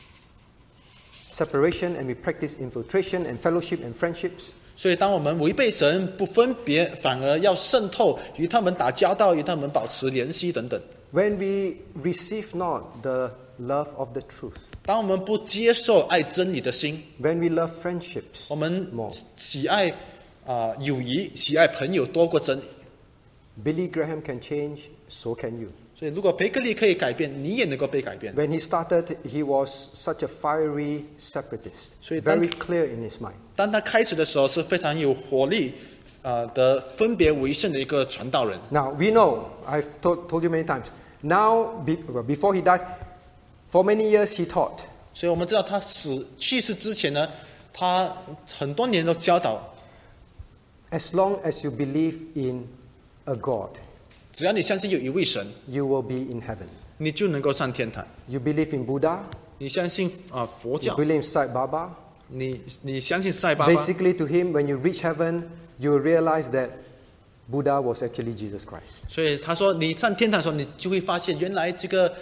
separation and we practice infiltration and fellowship and friendships, 所以当我们违背神不分别，反而要渗透，与他们打交道，与他们保持联系等等。 when we receive not the love of the truth, 当我们不接受爱真理的心， when we love friendships 我们 more. 喜爱友谊，喜爱朋友多过真理。 Billy Graham can change, so can you. 所以如果培格利可以改变，你也能够被改变。 When he started, he was such a fiery separatist, 所以 very clear in his mind. 当他开始的时候是非常有活力的分别为圣的一个传道人。 Now, we know, I've told you many times, now, before he died, for many years he taught. 所以我们知道他去世之前呢，他很多年都教导， As long as you believe in a God, 只要你相信有一位神， you will be in heaven. 你就能够上天堂。 You believe in Buddha, 你相信佛 you 教， believe in Sai Baba. 你相信塞巴巴， Basically, to him, when you reach heaven, you will realize that Buddha was actually Jesus Christ. 所以他说你上天堂的时候，你就会发现原来这个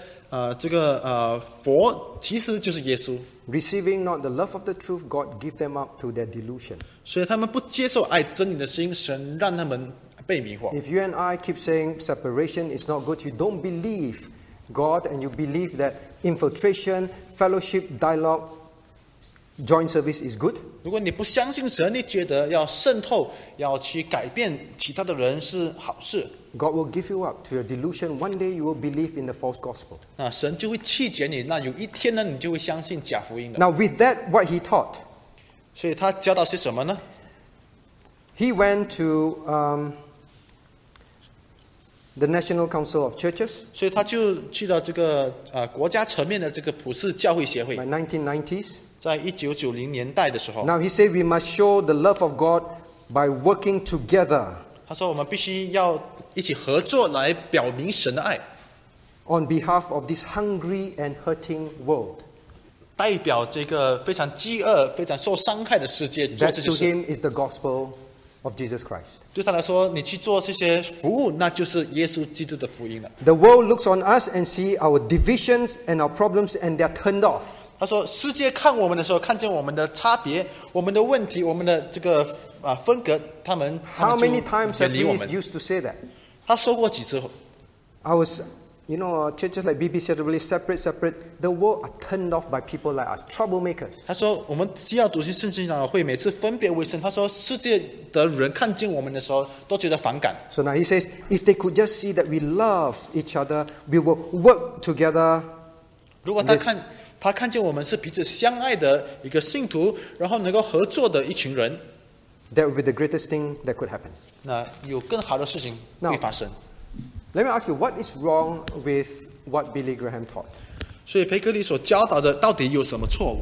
佛其实就是耶稣。 Receiving not the love of the truth, God give them up to their delusion. 所以他们不接受爱真理的心，神让他们被迷惑。 If you and I keep saying separation is not good, you don't believe God and you believe that infiltration, fellowship, dialogue, joint service is good, 如果你不相信神，你觉得要渗透、要去改变其他的人是好事， God will give you up to your delusion. One day you will believe in the false gospel. 那神就会弃绝你。那有一天呢，你就会相信假福音了。 Now, with that, what he taught, 所以他教导些什么呢？ he went to the National Council of Churches 所以他就去到这个国家层面的这个普世教会协会 by，1990s. 在1990年代的时候， Now, he said we must show the love of God by working together 他说我们必须要一起合作来表明神的爱， on behalf of this hungry and hurting world. 代表这个非常饥饿、非常受伤害的世界做 That 这些 to 事。 him is the gospel of Jesus Christ. 对他来说，你去做这些服务，那就是耶稣基督的福音了。 The world looks on us and see our divisions and our problems and they're turned off. 他说世界看我们的时候，看见我们的差别、我们的问题、我们的这个分隔，他们 How 就 many times have 远离 we 我们。 used to say that? 他说过几次， I was, churches like BPCWA separate. The world are turned off by people like us, troublemakers. 他说我们只要读圣经长老会，每次分别为圣。他说世界的人看见我们的时候，都觉得反感。 So now he says, if they could just see that we love each other, we will work together. 如果他看见我们是彼此相爱的一个信徒，然后能够合作的一群人， That would be the greatest thing that could happen. 那有更好的事情会发生。 Let me ask you, what is wrong with what Billy Graham taught? 所以培格里所教导的到底有什么错误？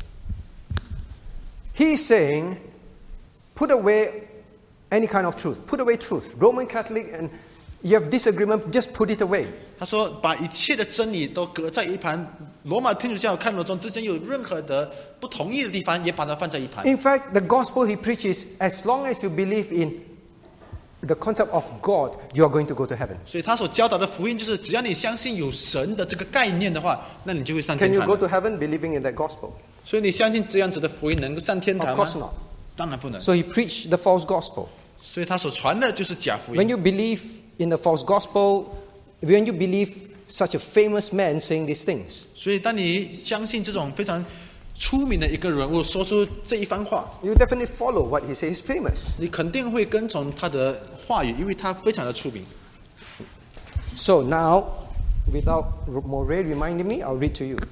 He's saying, put away any kind of truth. Put away truth. Roman Catholic, and you have disagreement, just put it away. 他说把一切的真理都搁在一旁。罗马天主教看当中之间有任何的不同意的地方，也把它放在一旁。 In fact, the gospel he preaches, as long as you believe in the concept of God, you are going to go to heaven. 所以他所教导的福音就是，只要你相信有神的这个概念的话，那你就会上 Can 天 you 堂 go。to heaven believing in that gospel? 所以你相信这样子的福音能够上天堂 Of 吗 course not. 当然不能。 So he preached the false gospel. 所以他所传的就是假福 When 音。 you believe in the false gospel, when you believe such a famous man saying these things, 所以当你相信这种非常出名的一个人物说出这一番话， you definitely follow what he says. He's famous. 你肯定会跟从他的话语，因为他非常的出名。 So now, without Moray reminding me, I'll read to you.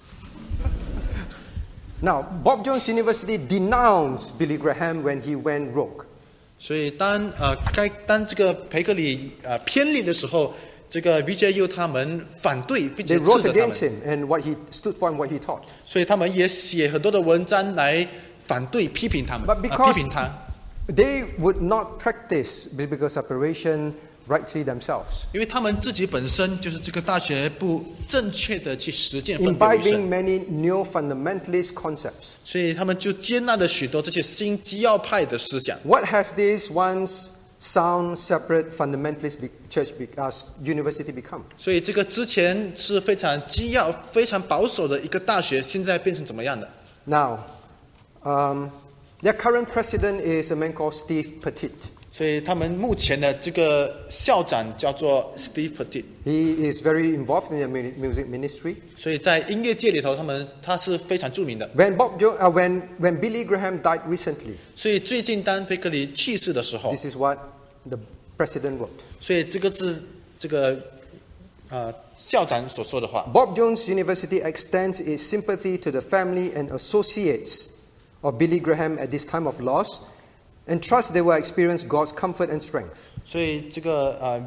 Now, Bob Jones University denounced Billy Graham when he went rogue. 所以当这个培格里偏离的时候，这个 BJU 他们反对并且 They 斥 wrote 责他 against 们， him and what he stood for and what he taught. 所以他们也写很多的文章来反对批评他们， But 批 because 评他。 they would not practice biblical separation rightly themselves, 因为他们自己本身就是这个大学不正确的去实践分别为 imbibing 圣， many new fundamentalist concepts. 所以他们就接纳了许多这些新基要派的思想。 What has this once sound, separate, fundamentalist university become? 所以这个之前是非常基要、非常保守的一个大学，现在变成怎么样的？ Now, their current president is a man called Steve Petit. 所以他们目前的这个校长叫做 Steve Petit， He is very involved in the music ministry. 所以在音乐界里头，他是非常著名的。 When Billy Graham died recently, 所以最近当培格里去世的时候， this is what the president wrote. 所以这个是这个校长所说的话。 Bob Jones University extends its sympathy to the family and associates of Billy Graham at this time of loss, and trust they will experience God's comfort and strength. 所以这个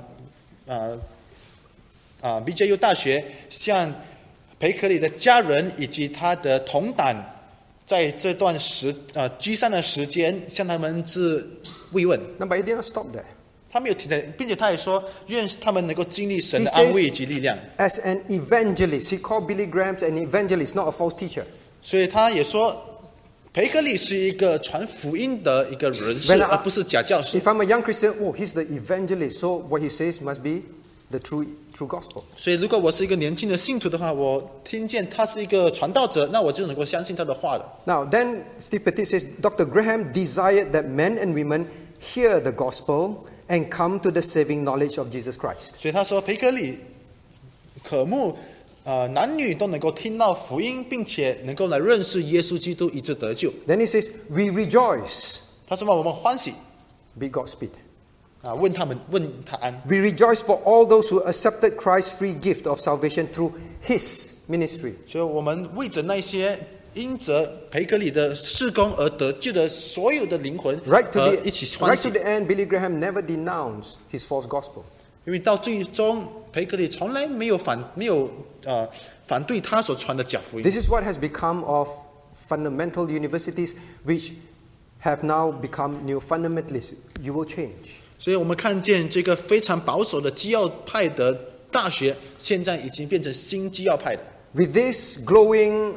BJU 大学向培格里的家人以及他的同党，在这段居丧的时间，向他们致慰问。 No, but he did not stop there. 他没有停在，并且他也说，愿他们能够经历神 He 的安慰 says, 以及力量。 as an evangelist, he called Billy Graham an evangelist, not a false teacher. 所以他也说，培格里是一个传福音的一个人士， When I- 而不是假教师。 If I'm a young Christian, oh, he's the evangelist, so what he says must be the true gospel. 所以，如果我是一个年轻的信徒的话，我听见他是一个传道者，那我就能够相信他的话了。 Now, then Steve Petit says, Dr. Graham desired that men and women hear the gospel and come to the saving knowledge of Jesus Christ. 所以他说，培格里渴慕男女都能够听到福音，并且能够来认识耶稣基督，以致得救。 Then he says, we rejoice. 他说我们欢喜 Be Godspeed. 问他安。 We rejoice for all those who accepted Christ's free gift of salvation through his ministry. 所以我们为着那些因着培格里的事工而得救的所有的灵魂， Right to 一起欢 the 喜。 end, Billy Graham never denounced his false gospel. 因为到最终，培格里从来没有反对他所传的假福音。 This is what has become of fundamental universities, which have now become new fundamentalists. You will change. 所以我们看见这个非常保守的基要派的大学，现在已经变成新基要派的。 With this glowing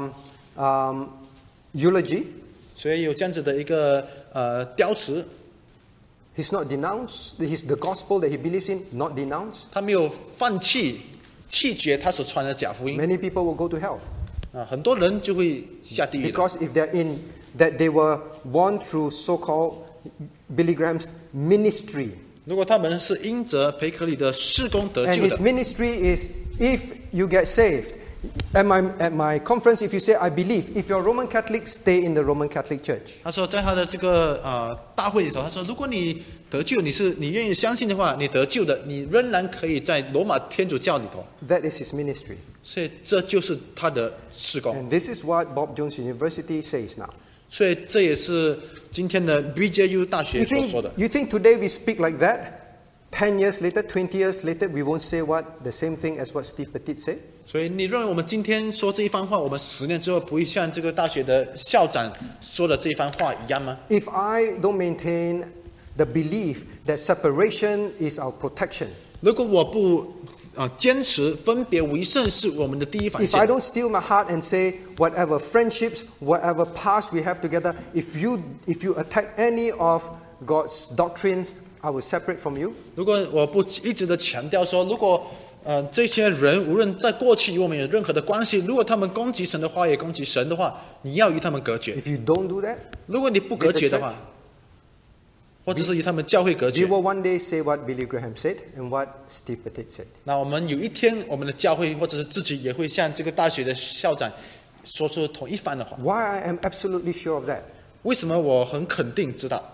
eulogy, 所以有这样子的一个雕词， he's not denounced. He's the gospel that he believes in, not denounced. 他没有放弃弃绝他所传的假福音。 Many people will go to hell. 很多人就会下地狱的。 Because if they're in that they were born through so-called Billy Graham's ministry. 如果他们是因着培克里的事工得 And 救 his 的， ministry is if you get saved. At my conference, if you say, I believe, if you're Roman Catholic, stay in the Roman Catholic Church. 他说在他的这个大会里头，他说如果你得救，你愿意相信的话，你得救的，你仍然可以在罗马天主教里头。 That is his ministry. 所以这就是他的事工。 And this is what Bob Jones University says now. 所以这也是今天的 BJU 大学 You 所说的。 think today we speak like that? 10 years later, 20 years later, we won't say what the same thing as what Steve Petit said? 所以你认为我们今天说这一番话，我们10年之后不会像这个大学的校长说的这一番话一样吗？ If I don't maintain the belief that separation is our protection, 如果我不坚持分别为圣是我们的第一防 if I 线， don't still my heart and say whatever friendships, whatever past we have together, if you attack any of God's doctrines, I will separate from you. 如果我不一直的强调说，如果这些人无论在过去与我们有任何的关系，如果他们攻击神的话，也攻击神的话，你要与他们隔绝。 If you don't do that, 如果你不隔绝的话，或者是与他们教会隔 we 绝， will one day say what Billy Graham said and what Steve Petit said. 那我们有一天，我们的教会或者是自己也会像这个大学的校长说出同一番的话。 Why I am absolutely sure of that? 为什么我很肯定知道？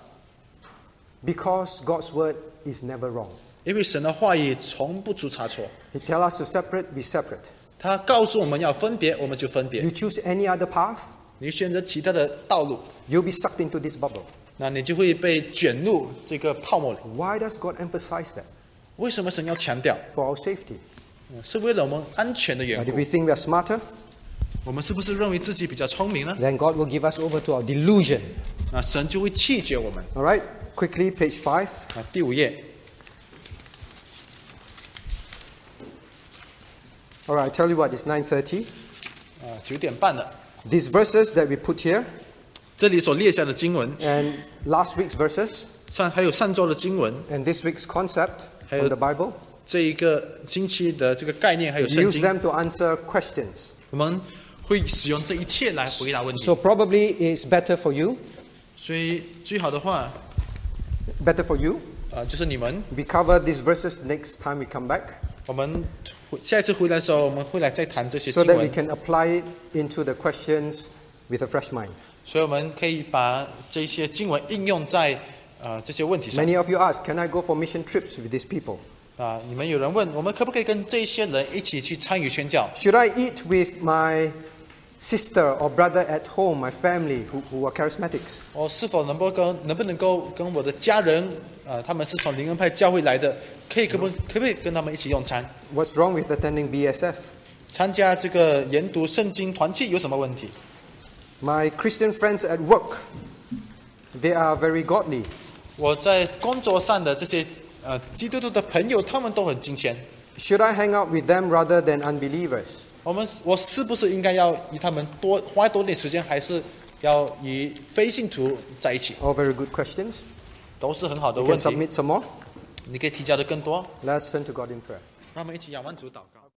Because God's word is never wrong. 因为神的话语从不出差错。 He tells us to separate, be separate. 他告诉我们要分别，我们就分别 You。choose any other path, 你选择其他的道路， you'll be sucked into this bubble. 那你就会被卷入这个泡沫里。 Why does God emphasize that? 为什么神要强调？ For our safety. 是为了我们安全的 But 缘 if 故 we。think we are smarter, 我们是不是认为自己比较聪明呢？ then God will give us over to our delusion. 那神就会弃绝我们。 All right, quickly, page 5. 第5页， All right, I tell you what, it's 9:30. 9点半了。 These verses that we put here 这里所列下的经文， and last week's verses 还有上周的经文， and this week's concept Hey, from the Bible, 这一个星期的这个概念还有圣 use 经， them to answer questions. 我们会使用这一切来回答问题。 So probably it's better for you, 所以最好的话， 就是你们， we cover these verses next time we come back 我们下一次回来的时候，我们会来再谈这些 so 经 that we 文， can apply it into the questions with a fresh mind. 所以我们可以把这些经文应用在这些问题上。 Many of you ask, can I go for mission trips with these people? 你们有人问，我们可不可以跟这些人一起去参与宣教？ Should I eat with my sister or brother at home, my family who are charismatics? 我是否能不能够跟我的家人，他们是从灵恩派教会来的，可不可以跟他们一起用餐？ What's wrong with attending BSF? 参加这个研读圣经团契有什么问题？ My Christian friends at work, they are very godly. 我在工作上的这些基督徒的朋友，他们都很敬虔。 Should I hang out with them rather than unbelievers? 我是不是应该要与他们花多点时间，还是要与非信徒在一起？ All very good questions. 都是很好的 You 问 can 题， submit some more. 你可以提交的更多。 Let's turn to God in prayer. 让我们一起仰望主祷告。